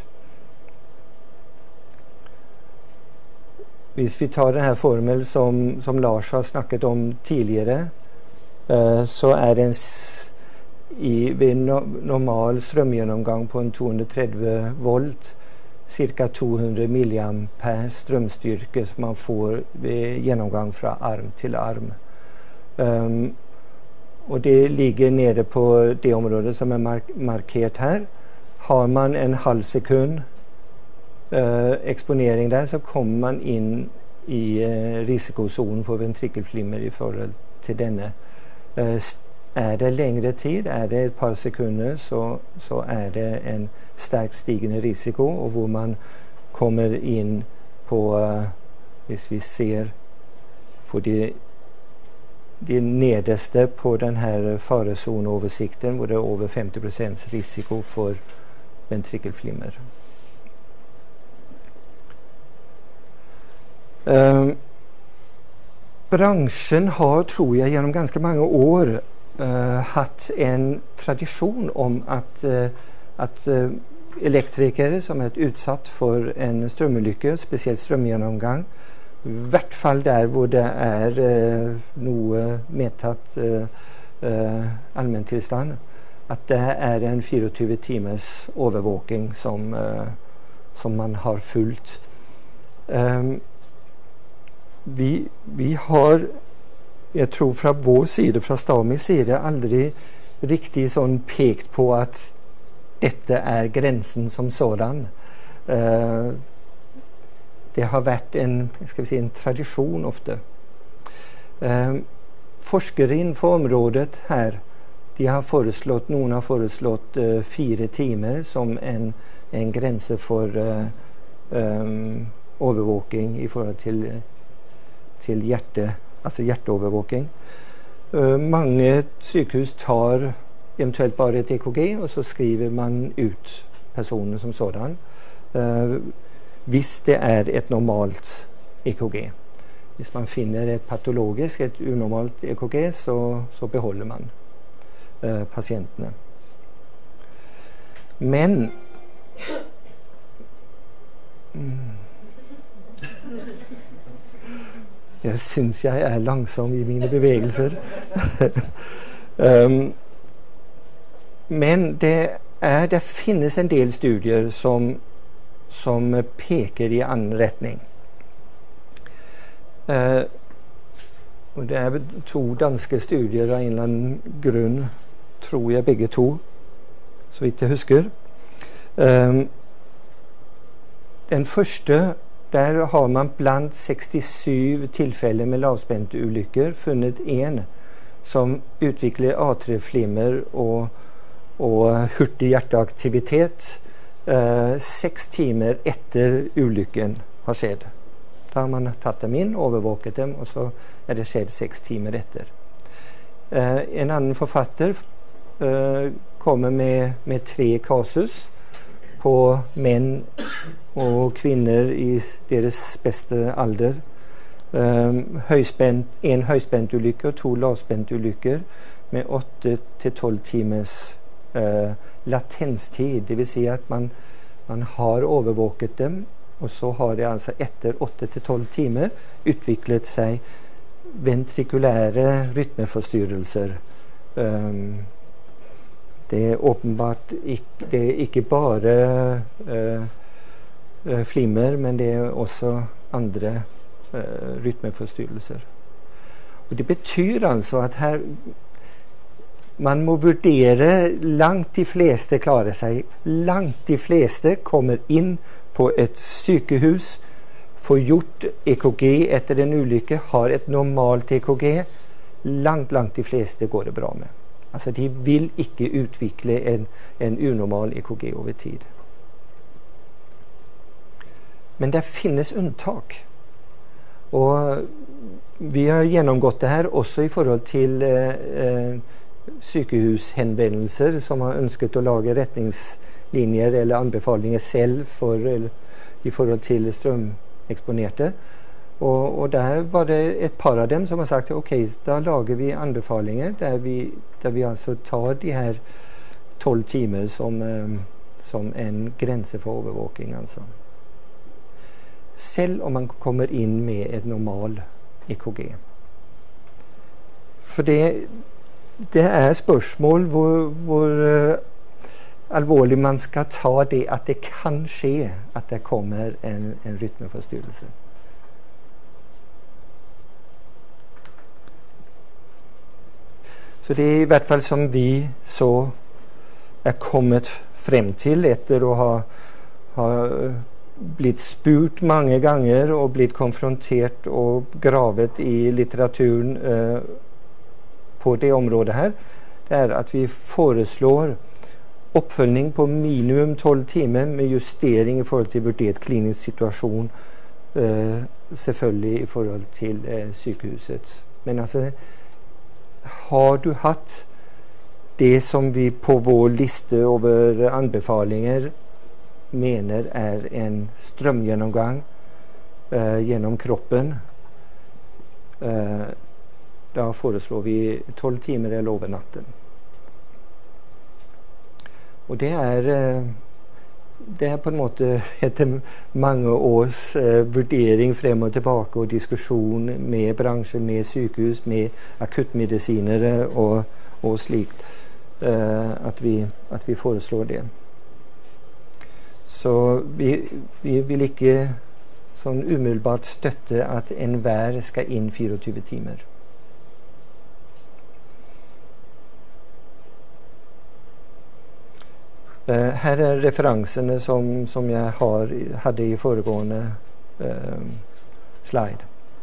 Hvis vi tar denne formel som, som Lars har snakket om tidligere, uh, så er det en i, ved no, normal strømgjennomgang på en to hundre tretti volt, ca. to hundre milliampere strømstyrke som man får ved gjennomgang fra arm til arm. Um, og det ligger nede på det området som er mark markert her. Har man en halv sekund uh, eksponering der, så kommer man inn i uh, risikosonen for ventrikkelflimmer i forhold til denne. Uh, Er det lengre tid, er det et par sekunder, så, så er det en sterkt stigende risiko, og hvor man kommer inn på, uh, hvis vi ser på de, de nederste på denne faresoneoversikten, hvor det er over femti prosent risiko for ventrikkelflimmer. Uh, bransjen har, tror jeg, gjennom ganske mange år Uh, hatt en tradisjon om at, uh, at uh, elektrikere som er utsatt for en strømulykke, spesielt strømgjennomgang, i hvert fall der hvor det er uh, noe medtatt uh, uh, allmenntilstand, at det er en tjuefire timers overvåking som, uh, som man har fulgt. Um, vi, vi har Jeg tror fra vår side, fra Stamis side, aldri riktig sånn pekt på at dette er grensen som sådan. Uh, det har vært en, skal vi si, en tradisjon ofte. Uh, forskere innenfor området her, de har foreslått, noen har foreslått uh, fire timer som en, en grense for uh, um, overvåking i forhold til, til hjerte. Altså hjerteovervåking. Uh, mange sykehus tar eventuelt bare et E K G, og så skriver man ut personen som sådan. Uh, hvis det er et normalt E K G. Hvis man finner et patologisk, et unormalt E K G, så, så beholder man uh, pasientene. Men mm, Jeg syns jeg er langsom i mine bevegelser. um, men det, er, det finnes en del studier som, som peker i annen retning. Uh, og det er to danske studier av en eller annen grunn, tror jeg begge to, så vidt jeg husker. Um, den første, der har man blant sekstisju tilfeller med lavspenteulykker funnet en som utvikler atrieflimmer og, og hurtig hjerteaktivitet uh, seks timer etter ulykken har skjedd. Da har man tatt dem inn, overvåket dem, og så er det skjedd seks timer etter. Uh, en annen forfatter uh, kommer med, med tre kasus på menn og kvinner i deres beste alder. Um, høyspent, en høyspentulykke og to lavspentulykker med åtte til tolv timers uh, latenstid. Det vil si at man, man har overvåket dem, og så har det altså etter åtte til tolv timer utviklet seg ventrikulære rytmeforstyrrelser. Um, det er åpenbart ikke, det er ikke bare uh, uh, flimmer, men det er også andre uh, rytmeforstyrrelser. Og det betyr altså at her man må vurdere, langt de fleste klarer seg. Langt de fleste kommer inn på et sykehus, får gjort E K G etter en ulykke, har et normalt E K G. Langt, langt de fleste går det bra med. Altså, de vil ikke utvikle en, en unormal E K G over tid. Men det finnes unntak. Og vi har gjennomgått det her også i forhold til eh, sykehushenvendelser som har ønsket å lage retningslinjer eller anbefalinger selv for, eller, i forhold til strømeksponerte. Og, og der var det et par av dem som har sagt ok, da lager vi anbefalinger der vi, der vi altså tar de her tolv timer som, um, som en grense for overvåking. Altså. Selv om man kommer inn med et normal E K G. For det, det er spørsmål hvor, hvor uh, alvorlig man skal ta det at det kan skje at det kommer en, en rytmeforstyrrelse. Så det er i hvert fall som vi så er kommet frem til etter å ha, ha blitt spurt mange ganger og blitt konfrontert og gravet i litteraturen uh, på det området her, det er at vi foreslår oppfølging på minimum tolv timer med justering i forhold til vurdert klinisk situasjon, uh, selvfølgelig i forhold til uh, sykehuset. Men altså, har du hatt det som vi på vår liste over anbefalinger mener er en strømgjennomgang uh, gjennom kroppen, uh, da foreslår vi tolv timer eller over natten. Og det er, uh, det er på en måte etter mange års uh, vurdering frem og tilbake og diskusjon med bransjen, med sykehus, med akuttmedisinere og, og slikt, uh, at, vi, at vi foreslår det. Så vi, vi vil ikke sånn umiddelbart støtte at enhver skal inn fireogtyve timer. Uh, her er referansene som, som jeg har, hadde i foregående uh, slide.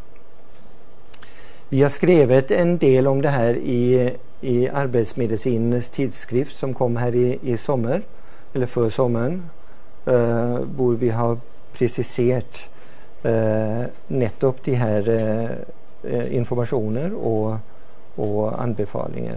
Vi har skrevet en del om det her i, i Arbeidsmedisinenes tidsskrift som kom her i, i sommer, eller før sommeren, uh, hvor vi har presisert uh, nettopp de her uh, informasjoner og, og anbefalinger.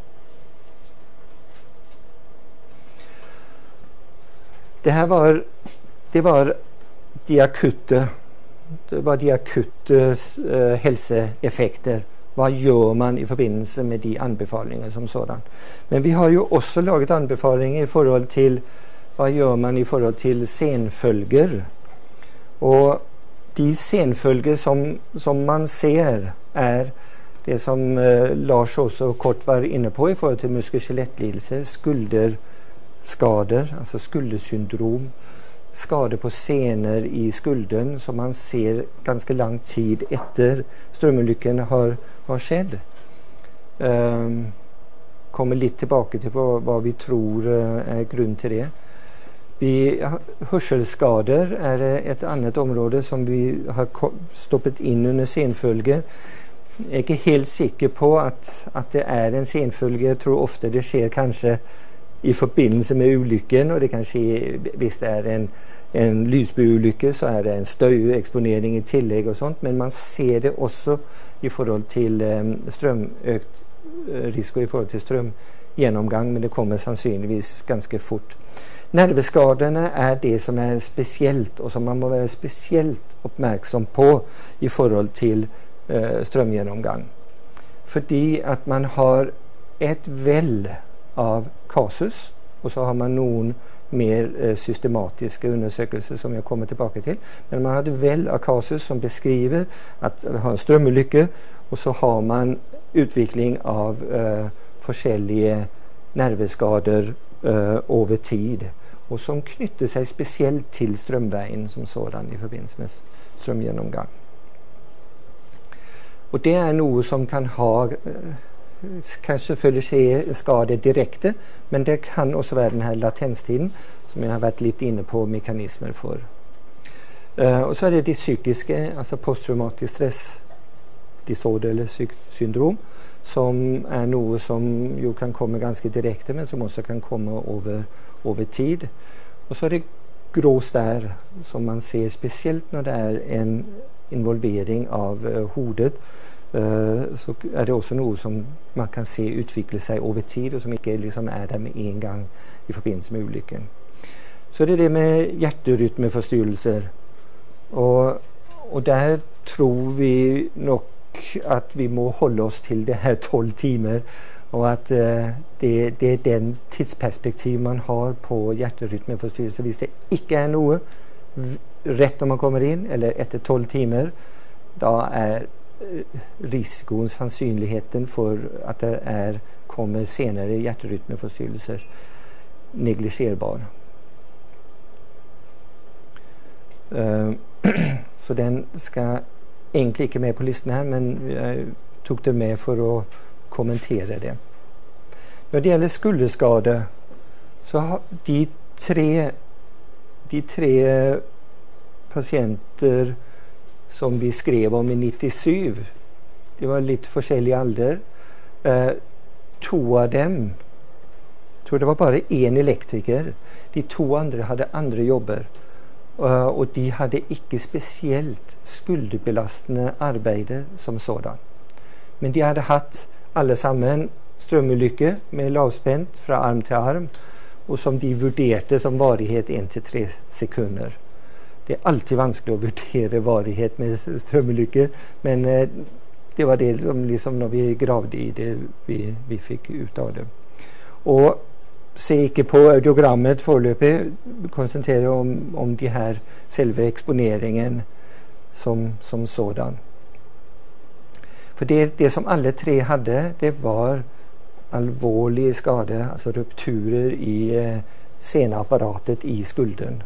Det her var, det var de akutte, det var de akutte uh, helseeffekter. Hva gjør man i forbindelse med de anbefalinger som sådan? Men vi har jo også laget anbefalinger i forhold til hva gjør man i forhold til senfølger. Og de senfølger som, som man ser er det som uh, Lars også kort var inne på i forhold til muskel-skjelettlidelser, skulder, skader, altså skuldersyndrom, skade på sener i skulderen som man ser ganske lang tid etter strømulykken har, har skjedd. Um, kommer litt tilbake til hva, hva vi tror uh, er grunn til det. Vi, hørselskader er et annet område som vi har stoppet inn under senfølger. Jeg er ikke helt sikker på at, at det er en senfølge. Jeg tror ofte det skjer kanskje i forbindelse med ulykken, og det kan skje hvis det er en, en lysbuulykke, så er det en støyeksponering i tillegg og sånt, men man ser det også i forhold til um, strøm, økt uh, risiko i forhold til strømgjennomgang, men det kommer sannsynligvis ganske fort. Nerveskadene er det som er spesielt, og som man må være spesielt oppmerksom på i forhold til uh, strømgjennomgang. Fordi at man har et vell av kasus, og så har man noen mer uh, systematiske undersøkelser som jeg kommer tilbake til. Men man har et vell av kasus som beskriver at man har en strømulykke, og så har man utvikling av uh, forskjellige nerveskader uh, over tid, og som knytter seg spesielt til strømveien som sådan i forbindelse med strømgjennomgang. Og det er noe som kan ha uh, kan selvfølgelig skje skade direkte, men det kan også være denne latenstiden som jeg har vært litt inne på mekanismer for. Uh, og så er det de psykiske, altså posttraumatisk stressdisorder eller syk syndrom, som er noe som jo kan komme ganske direkte, men som også kan komme over, over tid. Og så er det grå stær, som man ser spesielt når det er en involvering av uh, hodet. Uh, så er det også noe som man kan se utvikle seg over tid, og som ikke liksom er der med en gang i forbindelse med ulykken. Så det er det med hjerterytmeforstyrrelser. Og, og der tror vi nok at vi må holde oss til det her tolv timer, og at uh, det, det er den tidsperspektiv man har på hjerterytmeforstyrrelser. Hvis det ikke er noe rett når man kommer inn, eller etter tolv timer, da er risikoen, sannsynligheten for at det er, kommer senere hjerterytmeforstyrrelser neglisjerbar. Uh, så den skal egentlig ikke med på listen her, men jeg tok det med for å kommentere det. Når det gjelder skulderskade, så har de tre de tre pasienter som vi skrev om i nittisju, det var litt forskjellig alder. Uh, to av dem, jeg tror det var bare én elektriker, de to andre hadde andre jobber, uh, og de hadde ikke spesielt skulderbelastende arbeide som sådan. Men de hadde hatt alle sammen strømulykke med lavspent fra arm til arm, og som de vurderte som varighet én til tre sekunder. Det er alltid vanskelig å vurdere varighet med strømulykke, men eh, det var det som liksom når vi gravde i det, vi, vi fikk ut av det. Og se ikke på audiogrammet foreløpig, konsentrere om, om de her selve eksponeringen som, som sådan. For det, det som alle tre hadde, det var alvorlige skader, altså rupturer i eh, seneapparatet i skulderen.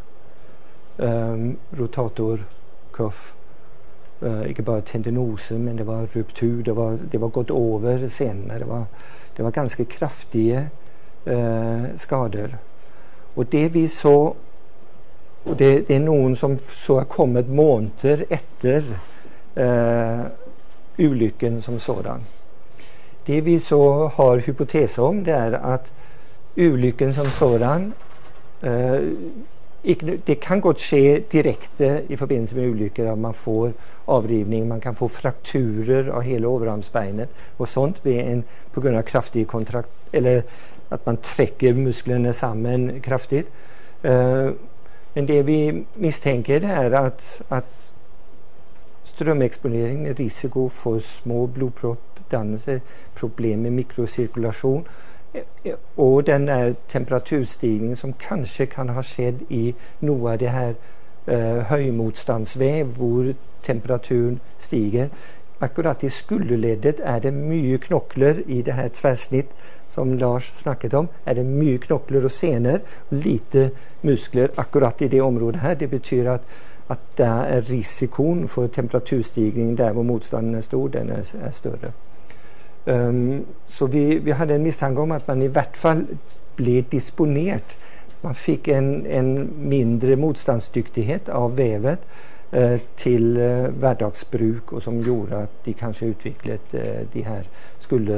Um, rotatorkuff, uh, ikke bare tendinose, men det var ruptur, det var, det var gått over senene, det var, det var ganske kraftige uh, skader. Og det vi så, og det, det er noen som så er kommet måneder etter uh, ulykken som sådan. Det vi så har hypotese om, det er at ulykken som sådan uh, Ikke, det kan godt skje direkte i forbindelse med ulykker, at man får avrivning, man kan få frakturer av hele overarmsbeinet og sånt på grunn av kraftig kontrakt, eller at man trekker musklene sammen kraftig. Uh, men det vi mistenker er at, at strømeksponering, risiko for små blodproppdannelser, problem med mikrosirkulasjon, og den er temperaturstigningen som kanskje kan ha skjedd i noe av det her uh, høymotstandsvev hvor temperaturen stiger. Akkurat i skulderleddet er det mye knokler i det her tverrsnitt som Lars snakket om. Er det mye knokler og sener, og lite muskler akkurat i det området her. Det betyr at, at der er risikoen for temperaturstigning der hvor motstanden er stor, den er, er større. Um, så vi, vi hadde en mistanke om at man i hvert fall ble disponert. Man fikk en, en mindre motstandsdyktighet av vevet uh, til uh, hverdagsbruk, og som gjorde at de kanskje utviklet uh, de her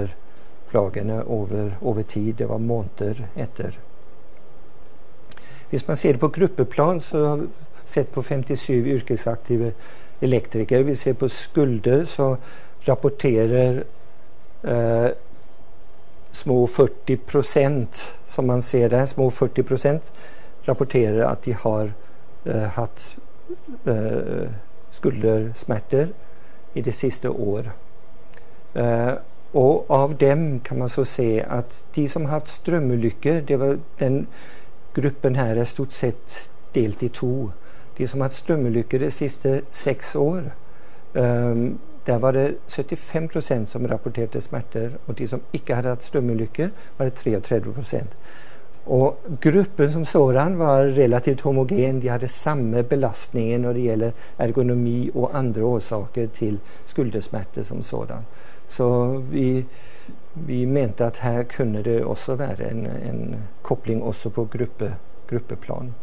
skulderplagene over, over tid. Det var måneder etter. Hvis man ser det på gruppeplan, så har vi sett på femtisju yrkesaktive elektrikere. Vi ser på skulder, så rapporterer eh, små førti prosent, som man ser der, små førti prosent rapporterer at de har eh, hatt eh, skuldersmerter i det siste år. Eh, og av dem kan man så se at de som har hatt strømulykker, det var den gruppen her er stort sett delt i to. De som har hatt strømulykker de siste seks år, um, der var det syttifem prosent som rapporterte smerter, og de som ikke hadde hatt strømulykker, var det treogtretti prosent. Og gruppen som sådan var relativt homogen. De hadde samme belastninger når det gjelder ergonomi og andre årsaker til skuldersmerter som sådan. Så vi, vi mente at her kunne det også være en, en kobling også på gruppe, gruppeplan.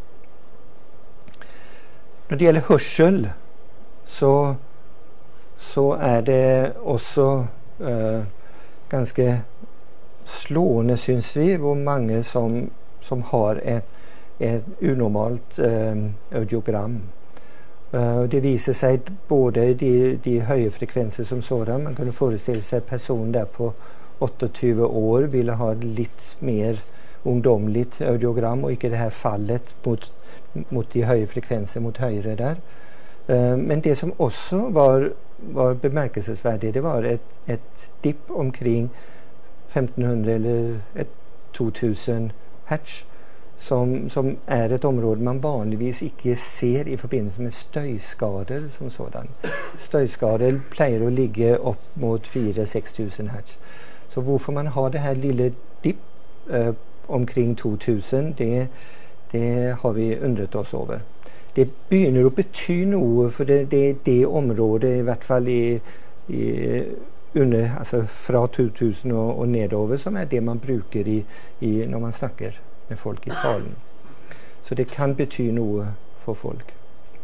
Når det gjelder hørsel, så, så er det også uh, ganske slående, synes vi, hvor mange som, som har et, et unormalt uh, audiogram. Uh, det viser seg både de, de høye frekvenser som sådan. Man kunne forestille seg personen der på otteogtyve år ville ha litt mer ungdomligt audiogram, og ikke det her fallet mot, mot de høye frekvenser mot høyre der. Uh, men det som også var, var bemerkelsesverdig, det var et, et dipp omkring femten hundre eller to tusen hertz, som, som er et område man vanligvis ikke ser i forbindelse med støyskader som sådan. Støyskader pleier å ligge opp mot fire til seks tusen hertz. Så hvorfor man har det her lille dipp uh, omkring to tusen, det, det har vi undret oss over. Det begynner å bety noe, for det, det, det området, i hvert fall i, i under, altså fra to tusen og, og nedover, som er det man bruker i, i, når man snakker med folk i talen. Så det kan bety noe for folk.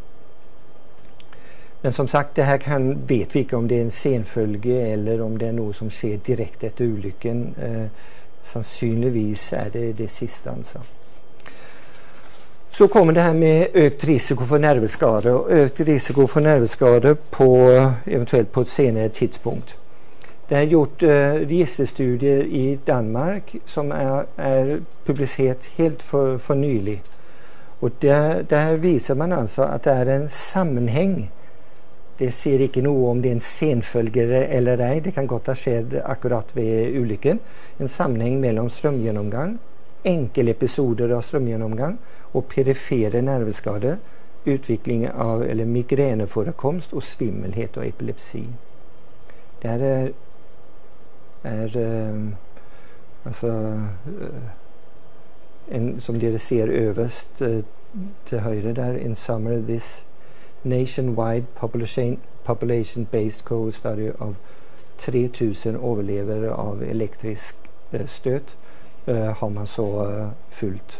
Men som sagt, det her kan, vet vi ikke om det er en senfølge, eller om det er noe som skjer direkte etter ulykken. Eh, sannsynligvis er det det siste, altså. Så kommer det her med økt risiko for nerveskade, og økt risiko for nerveskade på, eventuelt på et senere tidspunkt. Det er gjort uh, registerstudier i Danmark som er, er publisert helt for, for nylig. Og der, der viser man altså at det er en sammenheng. Det sier ikke noe om det er en senfølgere eller ei. Det kan godt ha skjedd akkurat ved ulykken. En sammenheng mellom strømgjennomgang, enkle episoder av strømgjennomgang og perifere nerveskader, utvikling av eller migreneforekomst og svimmelhet og epilepsi. Det er er uh, altså uh, en, som dere ser øverst uh, til høyre der, in summary, this nationwide population, population-based cohort study av tre tusen overlevere av elektrisk uh, støt uh, har man så uh, fulgt.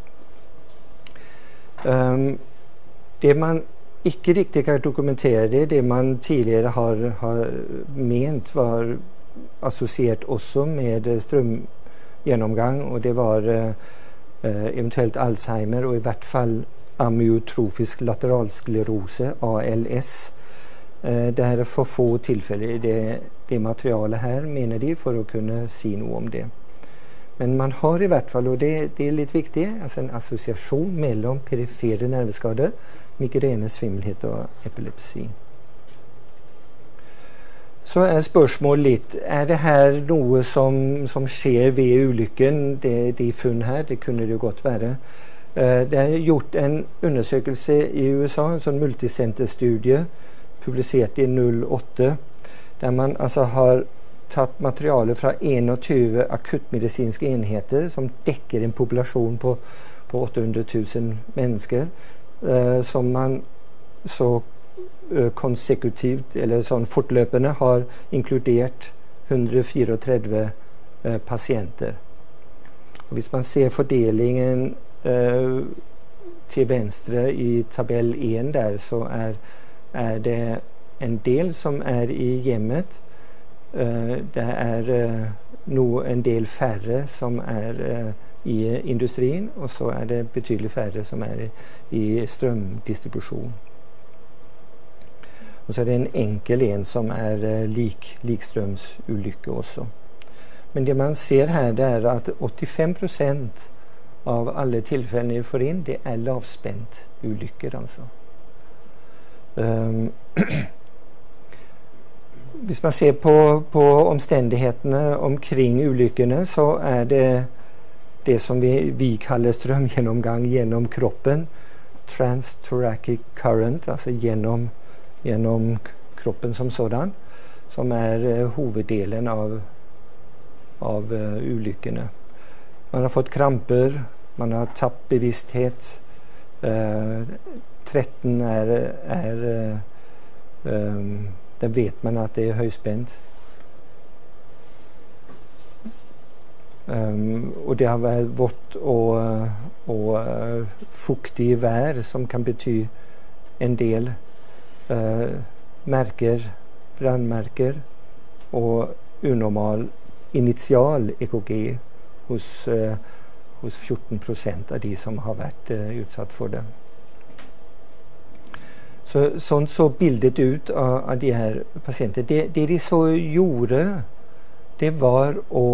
Um, det man ikke riktig kan dokumentere, det, det man tidligere har, har ment var assosiert også med strømgjennomgang, og det var uh, eventuelt Alzheimer, og i hvert fall amyotrofisk lateralsklerose, A L S. Uh, det er for få tilfeller i det, det materialet her, mener de, for å kunne si noe om det. Men man har i hvert fall, og det, det er litt viktig, altså en assosiasjon mellom perifere nerveskader, migrene, svimmelhet og epilepsi. Så er spørsmålet litt, er det her noe som, som skjer ved ulykken, det, de funn her, det kunne det jo godt være. Uh, det er gjort en undersøkelse i U S A, en sånn multisenterstudie, publisert i null åtte, der man altså har tatt materiale fra tjueen akuttmedisinske enheter, som dekker en populasjon på, på åtte hundre tusen mennesker, uh, som man så konsekutivt, eller sånn fortløpende, har inkludert one hundred thirty-four uh, pasienter. Og hvis man ser fordelingen uh, til venstre i tabell én der, så er, er det en del som er i hjemmet. Uh, det er uh, noe, en del færre som er uh, i industrien, og så er det betydelig færre som er i, i strømdistribusjon. Og så er det en enkel en som er uh, lik, likstrømsulykke også. Men det man ser her, det er at åttifem prosent av alle tilfellene vi får inn, det er lavspent ulykker, altså. Um, hvis man ser på, på omstendighetene omkring ulykkene, så er det det som vi, vi kaller strømgjennomgang gjennom kroppen, transthoracic current, altså gjennom, gjennom kroppen som sådan, som er uh, hoveddelen av, av uh, ulykkene. Man har fått kramper, man har tapt bevissthet, uh, tretten er, er uh, um, da vet man at det er høyspent. Um, og det har vært vått og, og uh, fuktig vær som kan bety en del uh, merker, brannmerker og unormal initial E K G hos, uh, hos fjorten prosent av de som har vært uh, utsatt for det. Så, sånn så bildet ut av, av de her pasienter. Det, det de så gjorde, det var å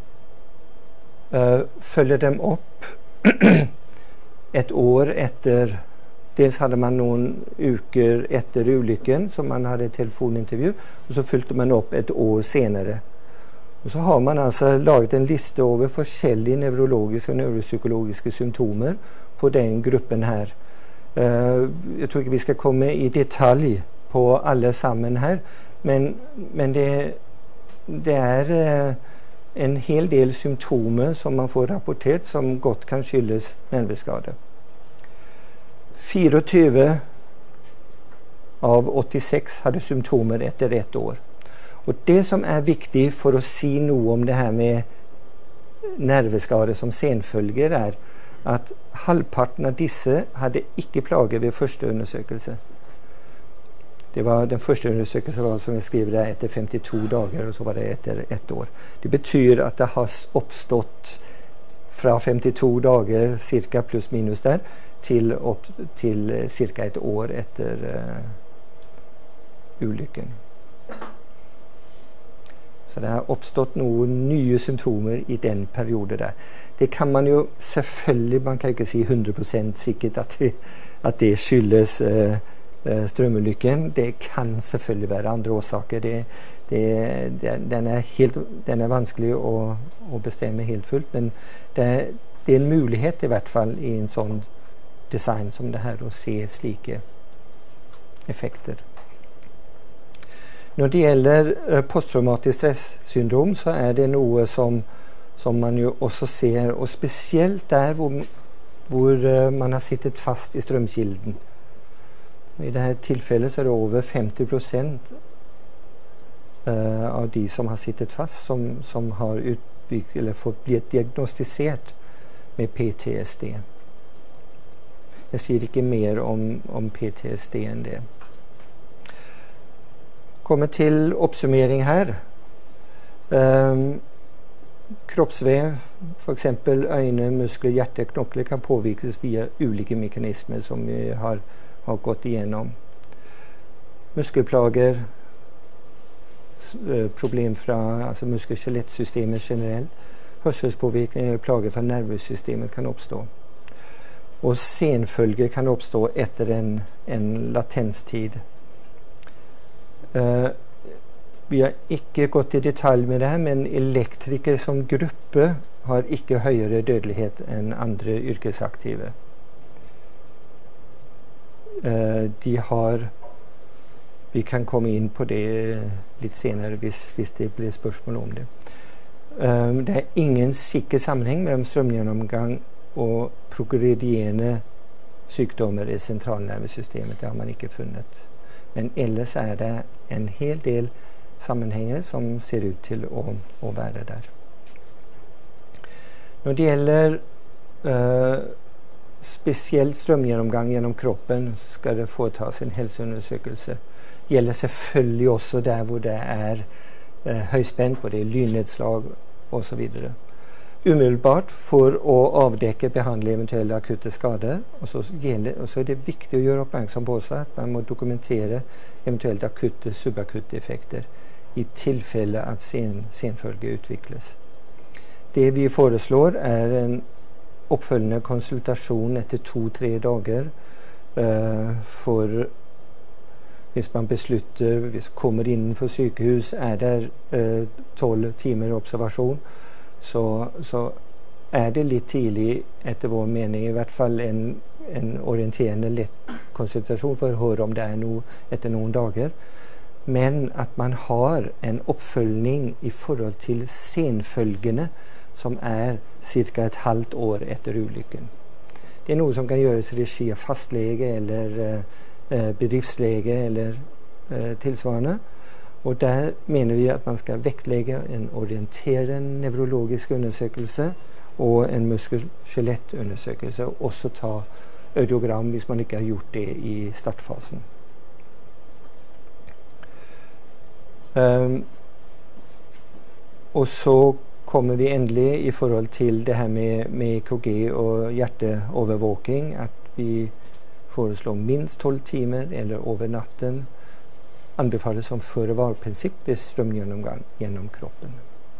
Uh, følge dem opp et år etter. Dels hadde man noen uker etter ulykken som man hadde telefonintervju, og så fulgte man opp et år senere. Og så har man altså laget en liste over forskjellige nevrologiske og neuropsykologiske symptomer på den gruppen her. Uh, jeg tror ikke vi skal komme i detalj på alle sammen her, men, men det, det er uh, en hel del symptomer som man får rapportert som godt kan skyldes nerveskade. fireogtyve av åttiseks hadde symptomer etter ett år. Og det som er viktig for å si noe om det her med nerveskade som senfølger, er at halvparten av disse hadde ikke plager ved første undersøkelse. Det var, den første undersøkelsen var, som jeg skriver, der etter femtito dager, og så var det etter ett år. Det betyr at det har oppstått fra femtito dager, cirka pluss minus der, til, opp, til cirka et år etter uh, ulykken. Så det har oppstått noen nye symptomer i den perioden der. Det kan man jo selvfølgelig, man kan ikke si hundre prosent sikkert at det, at det skyldes uh, strømulykken. Det kan selvfølgelig være andre årsaker. Det, det, det, den, er helt, den er vanskelig å, å bestemme helt fullt, men det, det er en mulighet i hvert fall i en sånn design som det her å se slike effekter. Når det gjelder uh, posttraumatisk stressyndrom, så er det noe som, som man jo også ser, og spesielt der hvor, hvor uh, man har sittet fast i strømkilden. I dette tilfellet så er det over femti prosent uh, av de som har sittet fast, som, som har utbygd, eller fått blitt diagnostisert med P T S D. Jeg sier ikke mer om, om P T S D enn det. Kommer til oppsummering her. Um, kroppsvev, for eksempel øyne, muskler, hjerte, knokler, kan påvirkes via ulike mekanismer som vi har har gått igjennom. Muskelplager, problem fra altså muskel-skjelettsystemet generelt, hørselspåvirkning og plager fra nervesystemet kan oppstå. Og senfølger kan oppstå etter en, en latenstid. Uh, vi har ikke gått i detalj med det her, men elektrikere som gruppe har ikke høyere dødelighet enn andre yrkesaktive. Uh, de har vi kan komme inn på det litt senere hvis, hvis det blir spørsmål om det. Um, det er ingen sikker sammenheng mellom strømgjennomgang og progredierende sykdommer i sentralnervesystemet. Det har man ikke funnet. Men ellers er det en hel del sammenhenger som ser ut til å, å være der. Når det gjelder uh, spesielt strømgjennomgang gjennom kroppen, så skal det foretas en helseundersøkelse. Det gjelder selvfølgelig også der hvor det er eh, høyspent, hvor det er lynnedslag og så videre. umiddelbart for å avdekke behandle eventuelle akutte skader. Og så, gjelder, og så er det viktig å gjøre oppmerksom på også at man må dokumentere eventuelt akutte, subakutte effekter i tilfelle at sen, senfølge utvikles. Det vi foreslår er en oppfølgende konsultasjon etter to-tre dager uh, for hvis man beslutter, hvis man kommer innenfor sykehus, er det tolv timer observasjon, så, så er det litt tidlig, etter vår mening, i hvert fall en, en orienterende lett konsultasjon for å høre om det er noe etter noen dager. Men at man har en oppfølging i forhold til senfølgene, som er ca. et halvt år etter ulykken. Det er noe som kan gjøres i regi av fastlege eller eh, bedriftslege eller eh, tilsvarende. Og der mener vi at man skal vektlegge en orienterende nevrologisk undersøkelse og en muskel-skjelettundersøkelse, og også ta audiogram hvis man ikke har gjort det i startfasen. Um, og så kommer vi endelig i forhold til det her med, med E K G og hjerteovervåking, at vi foreslår minst tolv timer eller over natten, anbefales som føre-var-prinsipp ved strømgjennomgang gjennom kroppen.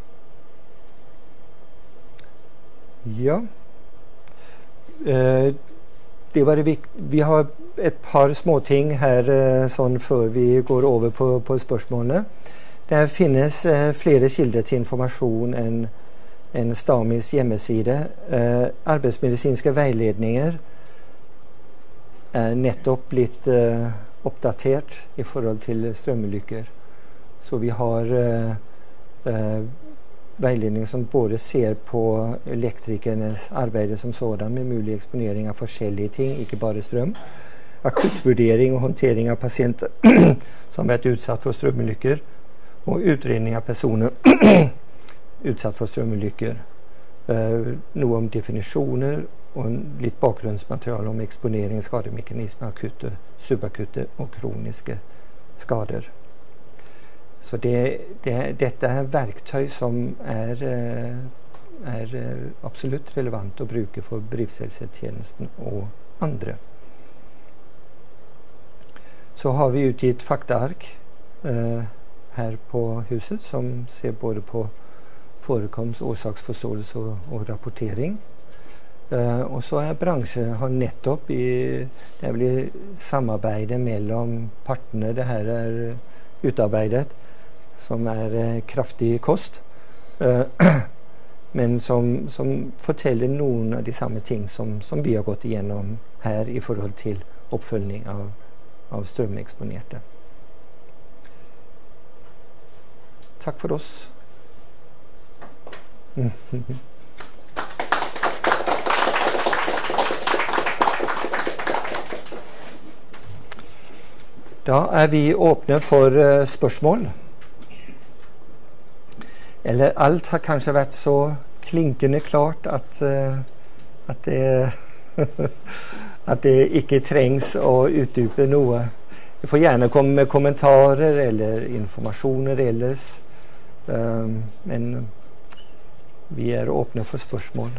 Ja. Uh, det var det vikt- vi har et par småting her uh, sånn før vi går over på, på spørsmålene. Det finnes uh, flere kilder til informasjon enn en STAMIs hjemmeside. Uh, arbeidsmedisinske veiledninger er nettopp blitt uh, oppdatert i forhold til strømulykker. Så vi har uh, uh, veiledning som både ser på elektrikernes arbeid som sådan, med mulig eksponering av forskjellige ting, ikke bare strøm. Akuttvurdering og håndtering av pasienter som har vært utsatt for strømulykker, og utredning av personer utsatt for strømulykker. Uh, noe om definisjoner og litt bakgrunnsmateriale om eksponering, skademekanismer, akutte, subakutte og kroniske skader. Så det, det, dette er verktøy som er, er absolutt relevant å bruke for bedriftshelsetjenesten og andre. Så har vi utgitt faktaark uh, her på huset, som ser både på forekomst, årsaksforståelse og, og rapportering. Uh, og så er bransje har nettopp i det blir samarbeidet mellom partene det her er utarbeidet, som er uh, kraftig kost, uh, men som, som forteller noen av de samme ting som, som vi har gått igjennom her i forhold til oppfølging av, av strømeksponerte. Takk for oss. Da er vi åpne for uh, spørsmål. Eller alt har kanskje vært så klinkende klart at, uh, at, det, at det ikke trengs å utdype noe. Vi får gjerne komme med kommentarer eller informasjoner ellers. Um, men vi er åpne for spørsmål.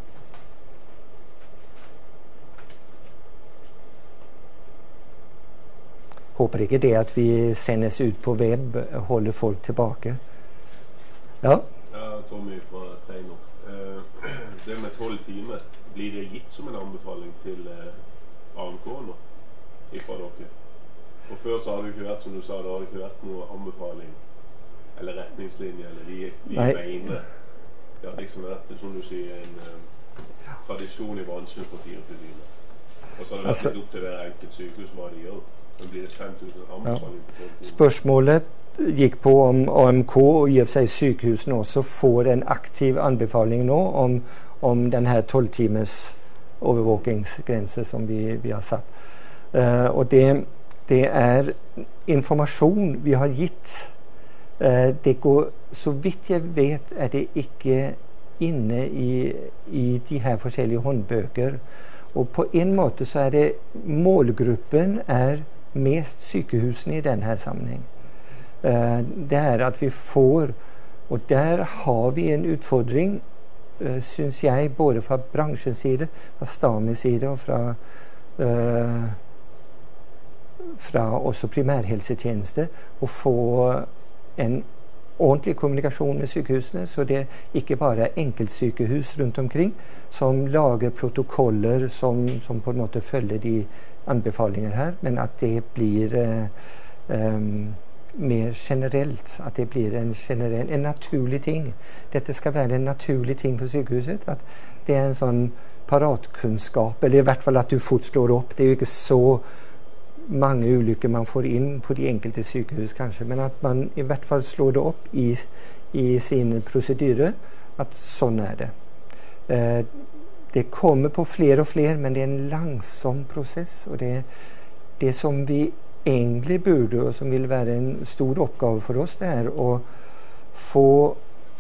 Håper ikke det at vi sendes ut på web holder folk tilbake. Ja? Ja, Tommy fra Treino. Uh, det med tolv timer, blir det gitt som en anbefaling til uh, A M K nå, ifra dere? Og før så har det ikke vært, som du sa, det har ikke vært noe anbefaling, eller retningslinje, eller vi, vi mener. Det har liksom vært, som du sier, en uh, tradisjon i bransjen på fireogtyve timer. Og så har det vært altså, litt opp til hver enkelt sykehus hva de gjør. Men blir det sendt ut en anbefaling på tolv timer? Spørsmålet gikk på om A M K og i og for seg sykehusene også får en aktiv anbefaling nå om, om denne tolv timers overvåkingsgrense som vi, vi har satt. Uh, og det, det er informasjon vi har gitt. Uh, det går, så vidt jeg vet, er det ikke inne i, i de her forskjellige håndbøker. Og på en måte så er det målgruppen er mest sykehusene i denne sammenheng. Uh, det er at vi får, og der har vi en utfordring uh, syns jeg, både fra bransjens side, fra Stamis side og fra, uh, fra også primærhelsetjeneste, å få en ordentlig kommunikasjon med sykehusene, så det ikke bare er enkeltsykehus rundt omkring som lager protokoller som, som på en måte følger de anbefalinger her, men at det blir uh, um, mer generelt, at det blir en, generell, en naturlig ting. Dette skal være en naturlig ting for sykehuset, at det er en sånn paratkunnskap, eller i hvert fall at du fort slår opp. Det er jo ikke så mange ulykker man får inn på de enkelte sykehus kanskje, men at man i hvert fall slår det opp i, i sine prosedyrer, at sånn er det. Uh, det kommer på flere og flere, men det er en langsom prosess, og det, det som vi egentlig burde, og som vil være en stor oppgave for oss, det er å få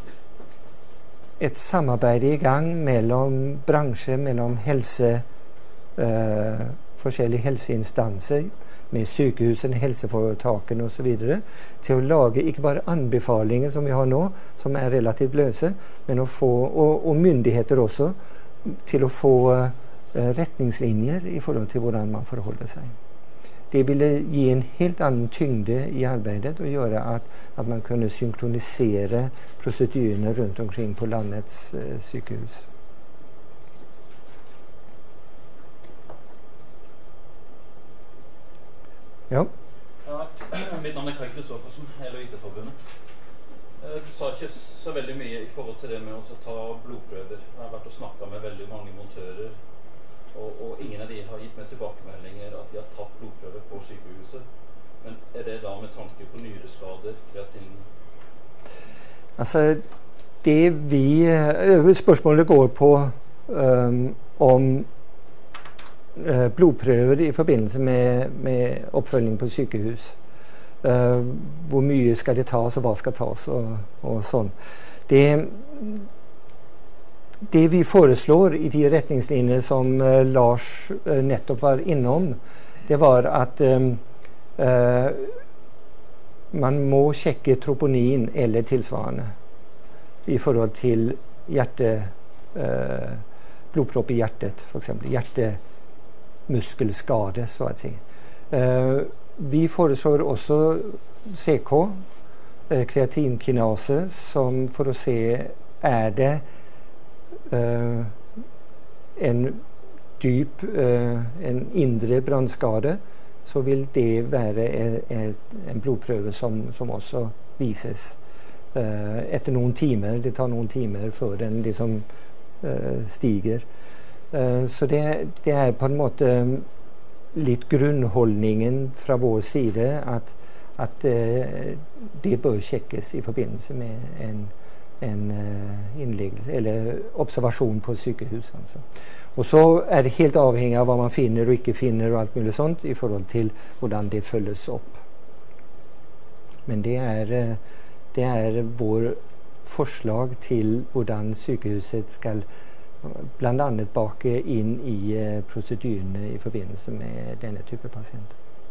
et samarbeid i gang mellom bransje, mellom helse, uh, forskjellige helseinstanser, med sykehusene, helseforetakene og så videre, til å lage ikke bare anbefalinger som vi har nå, som er relativt løse, men å få, og, og myndigheter også, til å få uh, retningslinjer i forhold til hvordan man forholder seg. Det ville gi en helt annen tyngde i arbeidet og gjøre at, at man kunne synkronisere prosedyrene rundt omkring på landets uh, sykehus. Ja. Ja, mitt navn er Kai Kristoffersen, jeg er i I T-forbundet. Du sa ikke så veldig mye i forhold til det med å ta blodprøver. Jeg har vært og snakket med veldig mange montører, og, og ingen av de har gitt meg tilbakemeldinger at de har tatt blodprøver på sykehuset. Men er det da med tanke på nyreskader, kreatin? Altså, det vi... Spørsmålet går på um, om uh, blodprøver i forbindelse med, med oppfølging på sykehus. Uh, hvor mye skal det tas, og hva skal tas, og, og sånn. Det, det vi foreslår i de retningslinjer som uh, Lars uh, nettopp var innom, det var at um, uh, man må sjekke troponin eller tilsvarende i forhold til hjerte, uh, blodpropp i hjertet, for eksempel hjertemuskelskade, så å si. Uh, Vi foreslår også C K, eh, kreatinkinase, som for å se er det eh, en dyp, eh, en indre brannskade, så vil det være en, en blodprøve som, som også vises eh, etter noen timer. Det tar noen timer før den liksom eh, stiger. Eh, så det, det er på en måte litt grunnholdningen fra vår side at, at uh, det bør sjekkes i forbindelse med en, en uh, innleggelse eller observasjon på sykehus. Altså. Og så er det helt avhengig av hva man finner og ikke finner og alt mulig sånt i forhold til hvordan det følges opp. Men det er, uh, det er vår forslag til hvordan sykehuset skal blant annet bake inn i uh, prosedyrene i forbindelse med denne type pasient.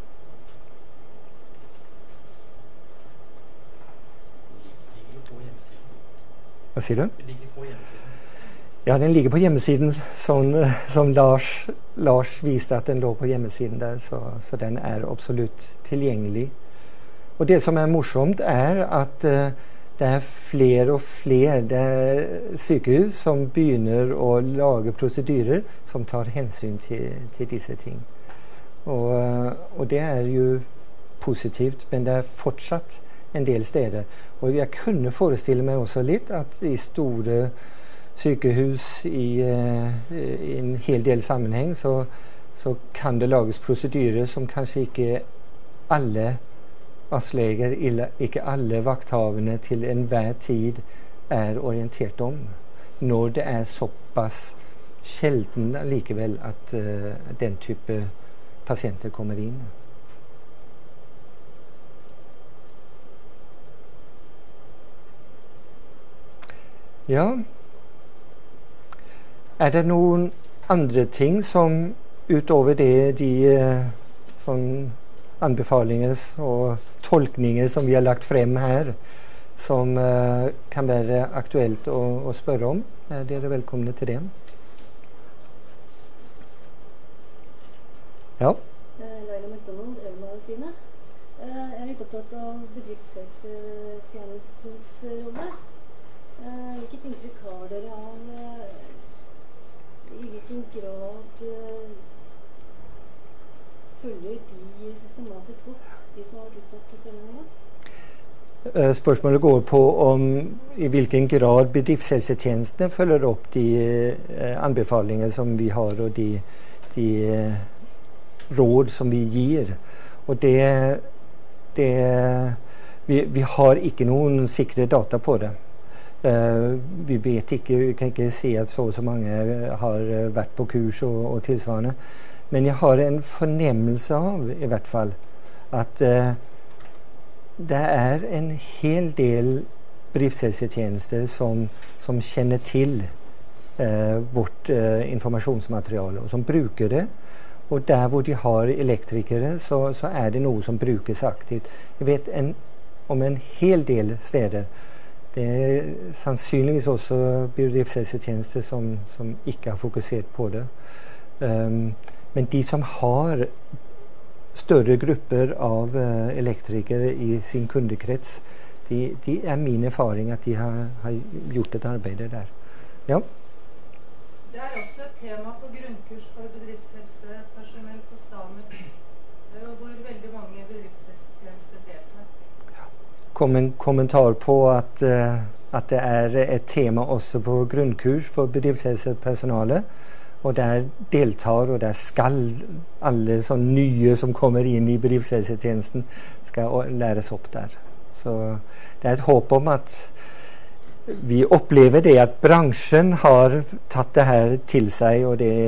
Hva sier du? Det ligger på hjemmesiden. Ja, den ligger på hjemmesiden, som, som Lars, Lars viste at den lå på hjemmesiden der, så, så den er absolutt tilgjengelig. Og det som er morsomt er at uh, det er flere og flere sykehus som begynner å lage prosedyrer som tar hensyn til, til disse ting. Og, og det er jo positivt, men det er fortsatt en del steder. Og jeg kunne forestille meg også litt at i store sykehus i, i en hel del sammenheng så, så kan det lages prosedyrer som kanskje ikke alle fastleger, ikke alle vakthavende til enhver tid er orientert om, når det er såpass sjelden likevel at uh, den type pasienter kommer inn. Ja, er det noen andre ting som utover det de uh, sånn anbefalinger og tolkninger som vi har lagt frem her, som uh, kan være aktuelt å, å spørre om, er dere velkomne til det. Ja. Laila McDonald, Øl-magasinet. Jeg er litt opptatt av bedriftshelsetjenestens rolle. Hvilket inntrykk har dere av i hvilken grad følger de systematisk opp de som har vært utsatt for stråling? Spørsmålet går på om i hvilken grad bedriftshelsetjenestene følger opp de eh, anbefalinger som vi har, og de, de eh, råd som vi gir. Og det, det vi, vi har ikke noen sikre data på det. Uh, vi vet ikke, vi kan ikke si at så og så mange har vært på kurs og, og tilsvarende. Men jeg har en fornemmelse av, i hvert fall, at uh, det er en hel del bedriftshelsetjenester som, som kjenner til uh, vårt uh, informasjonsmateriale, og som bruker det. Og der hvor de har elektrikere, så, så er det noe som brukes aktivt. Jeg vet en, om en hel del steder. Det er sannsynligvis også bedriftshelsetjenester som, som ikke har fokusert på det. Um, men de som har større grupper av uh, elektrikere i sin kundekrets, de, de er min erfaring at de har, har gjort et arbeid der. Ja. Det er også et tema på grunnkurs for bedriftshelsepersonell på STAMI, hvor veldig mange bedriftshelsetjenester deltar. Kom en kommentar på at, uh, at det er et tema også på grunnkurs for bedriftshelsepersonale, og der deltar, og der skal alle sånne nye som kommer inn i bedriftshelsetjenesten skal læres opp der. Så det er et håp om at vi opplever det at bransjen har tatt det her til seg, og det,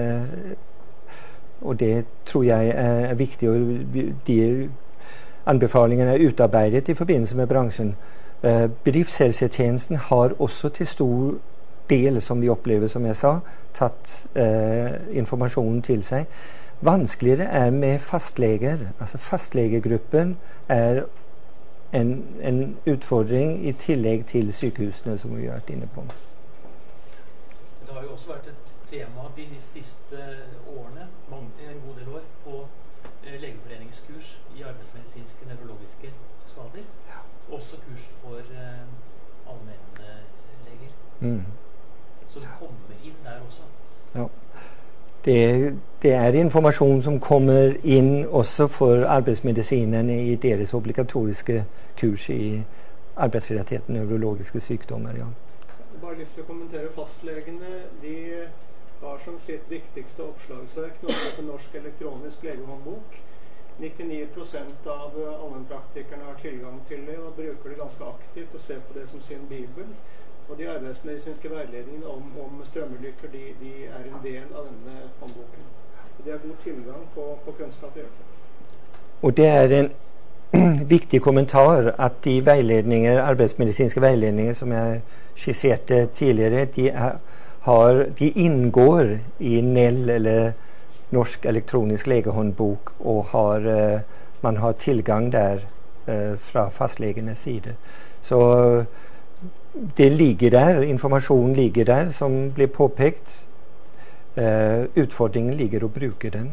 og det tror jeg er viktig, og de anbefalingene er utarbeidet i forbindelse med bransjen. Uh, bedriftshelsetjenesten har også til stor del, som vi opplever, som jeg sa, tatt uh, informasjonen til seg. Vanskeligere er med fastleger. Altså fastlegegruppen er En, en utfordring i tillegg til sykehusene, som vi har vært inne på. Det har jo også vært et tema de siste årene, mange, en god del år, på eh, legeforeningskurs i arbeidsmedisinske nevrologiske skader. Ja. Også kurs for eh, allmennleger. Mm. Så det kommer inn der også. Ja. Det, det er informasjon som kommer inn også for arbeidsmedisinerne i deres obligatoriske kurs i arbeidsrelaterte nevrologiske sykdommer. Ja. Jeg har bare lyst til å kommentere fastlegene. De har som sitt viktigste oppslagsverk noe som heter Norsk elektronisk legehåndbok. nittionio prosent av allmennpraktikerne har tilgang til det og bruker det ganske aktivt og ser på det som sin bibel. Og de arbeidsmedisinske veiledningene om, om strømulykker, de, de er en del av denne håndboken. Og de har god tilgang på, på kunnskap i øvrigt. Og det er en viktig kommentar at de veiledninger, arbeidsmedisinske veiledninger som jeg skisserte tidligere, de, er, har, de inngår i N E L, eller Norsk elektronisk legehåndbok, og har, uh, man har tilgang der uh, fra fastlegenes side. Så det ligger der, informasjonen ligger der, som blir påpekt. Uh, utfordringen ligger å bruke den.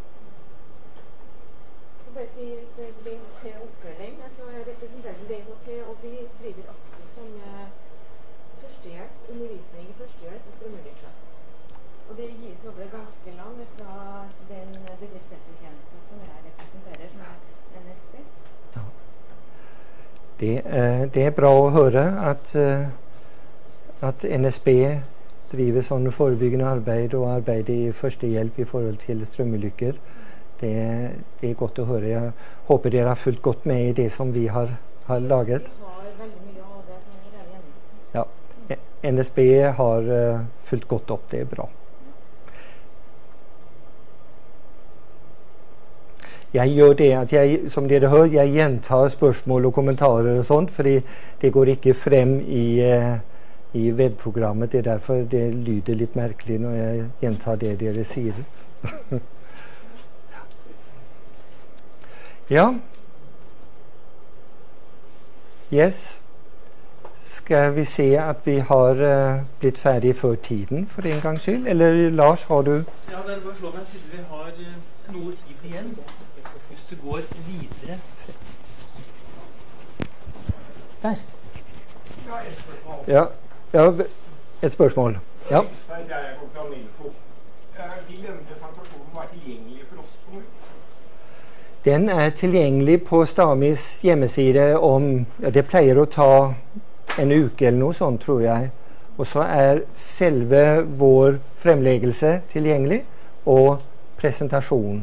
Jeg vil si B H T-oppfølging. Altså, jeg representerer B H T, og vi driver aktivt med førstehjelp, undervisning i førstehjelp og strømulykker. Og det gis over det ganske land fra den bedriftshelsetjenesten som jeg representerer, som er N S B. Ja. Det, uh, det er bra å høre at, uh, at N S B driver sånn forebyggende arbeid og arbeider i førstehjelp i forhold til strømulykker. Det, det er godt å høre. Jeg håper dere har fulgt godt med i det som vi har, har laget. Vi har veldig mye av det som er der igjen. Ja. N S B har uh, fulgt godt opp. Det er bra. Jeg gjør det at jeg, som dere hører, jeg gjentar spørsmål og kommentarer og sånt, fordi det går ikke frem i, uh, i webprogrammet. Det er derfor det lyder litt merkelig når jeg gjentar det dere sier. Ja. Yes. Skal vi se at vi har uh, blitt ferdig før tiden for en gangs skyld? Eller Lars, har du? Ja, det er bare å slå meg siden vi har uh, noe tid igjen. Hvis du går videre. Der. Ja, ja et spørsmål. Ja. Den er tilgjengelig på Stamis hjemmeside om, ja, det pleier å ta en uke eller noe sånt, tror jeg. Og så er selve vår fremleggelse tilgjengelig, og presentasjonen.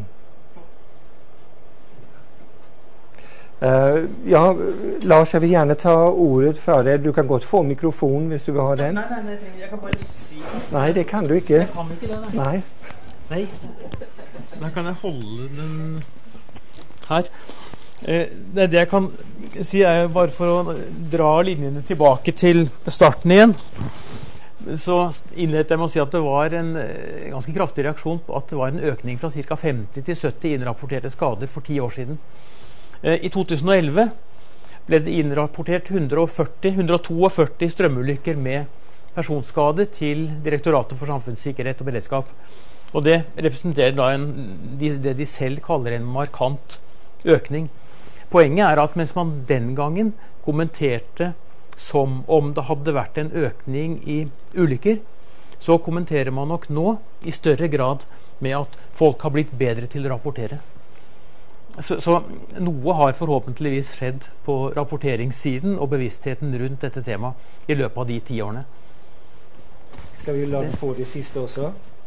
Uh, ja, Lars, jeg vil gjerne ta ordet fra deg. Du kan godt få mikrofonen hvis du vil ha den. Nei, nei, nei, jeg kan bare si det. Nei, det kan du ikke. Jeg kan ikke det, nei. Nei. Nei. Da kan jeg holde den her. Eh, det, det jeg kan si er bare for å dra linjene tilbake til starten igjen. Så innledet jeg med å si at det var en eh, ganske kraftig reaksjon på at det var en økning fra ca. femti til sytti innrapporterte skader for ti år siden. I to tusen og elleve ble det innrapportert hundre og førti, hundre og førtito strømulykker med personskade til Direktoratet for samfunnssikkerhet og beredskap. Og det representerer da en, de, det de selv kaller en markant økning. Poenget er at mens man den gangen kommenterte som om det hadde vært en økning i ulykker, så kommenterer man nok nå i større grad med at folk har blitt bedre til å rapportere. Så, så noe har forhåpentligvis skjedd på rapporteringssiden og bevisstheten rundt dette temaet i løpet av de ti årene. Skal vi la den få det siste også?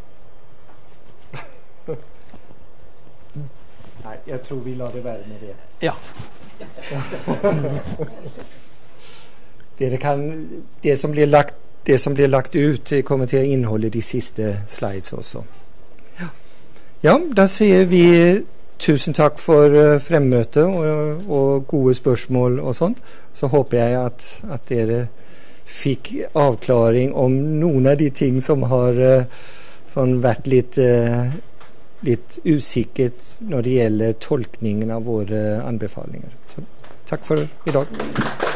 Nei, jeg tror vi lar det være med det. Ja. Dere kan, det som blir lagt, det som blir lagt ut, kommer til å inneholde de siste slides også. Ja, ja, da sier vi tusen takk for uh, fremmøtet og, og gode spørsmål og sånt. Så håper jeg at, at dere fikk avklaring om noen av de ting som har uh, sånn vært litt, uh, litt usikkert når det gjelder tolkningen av våre anbefalinger. Så takk for i dag.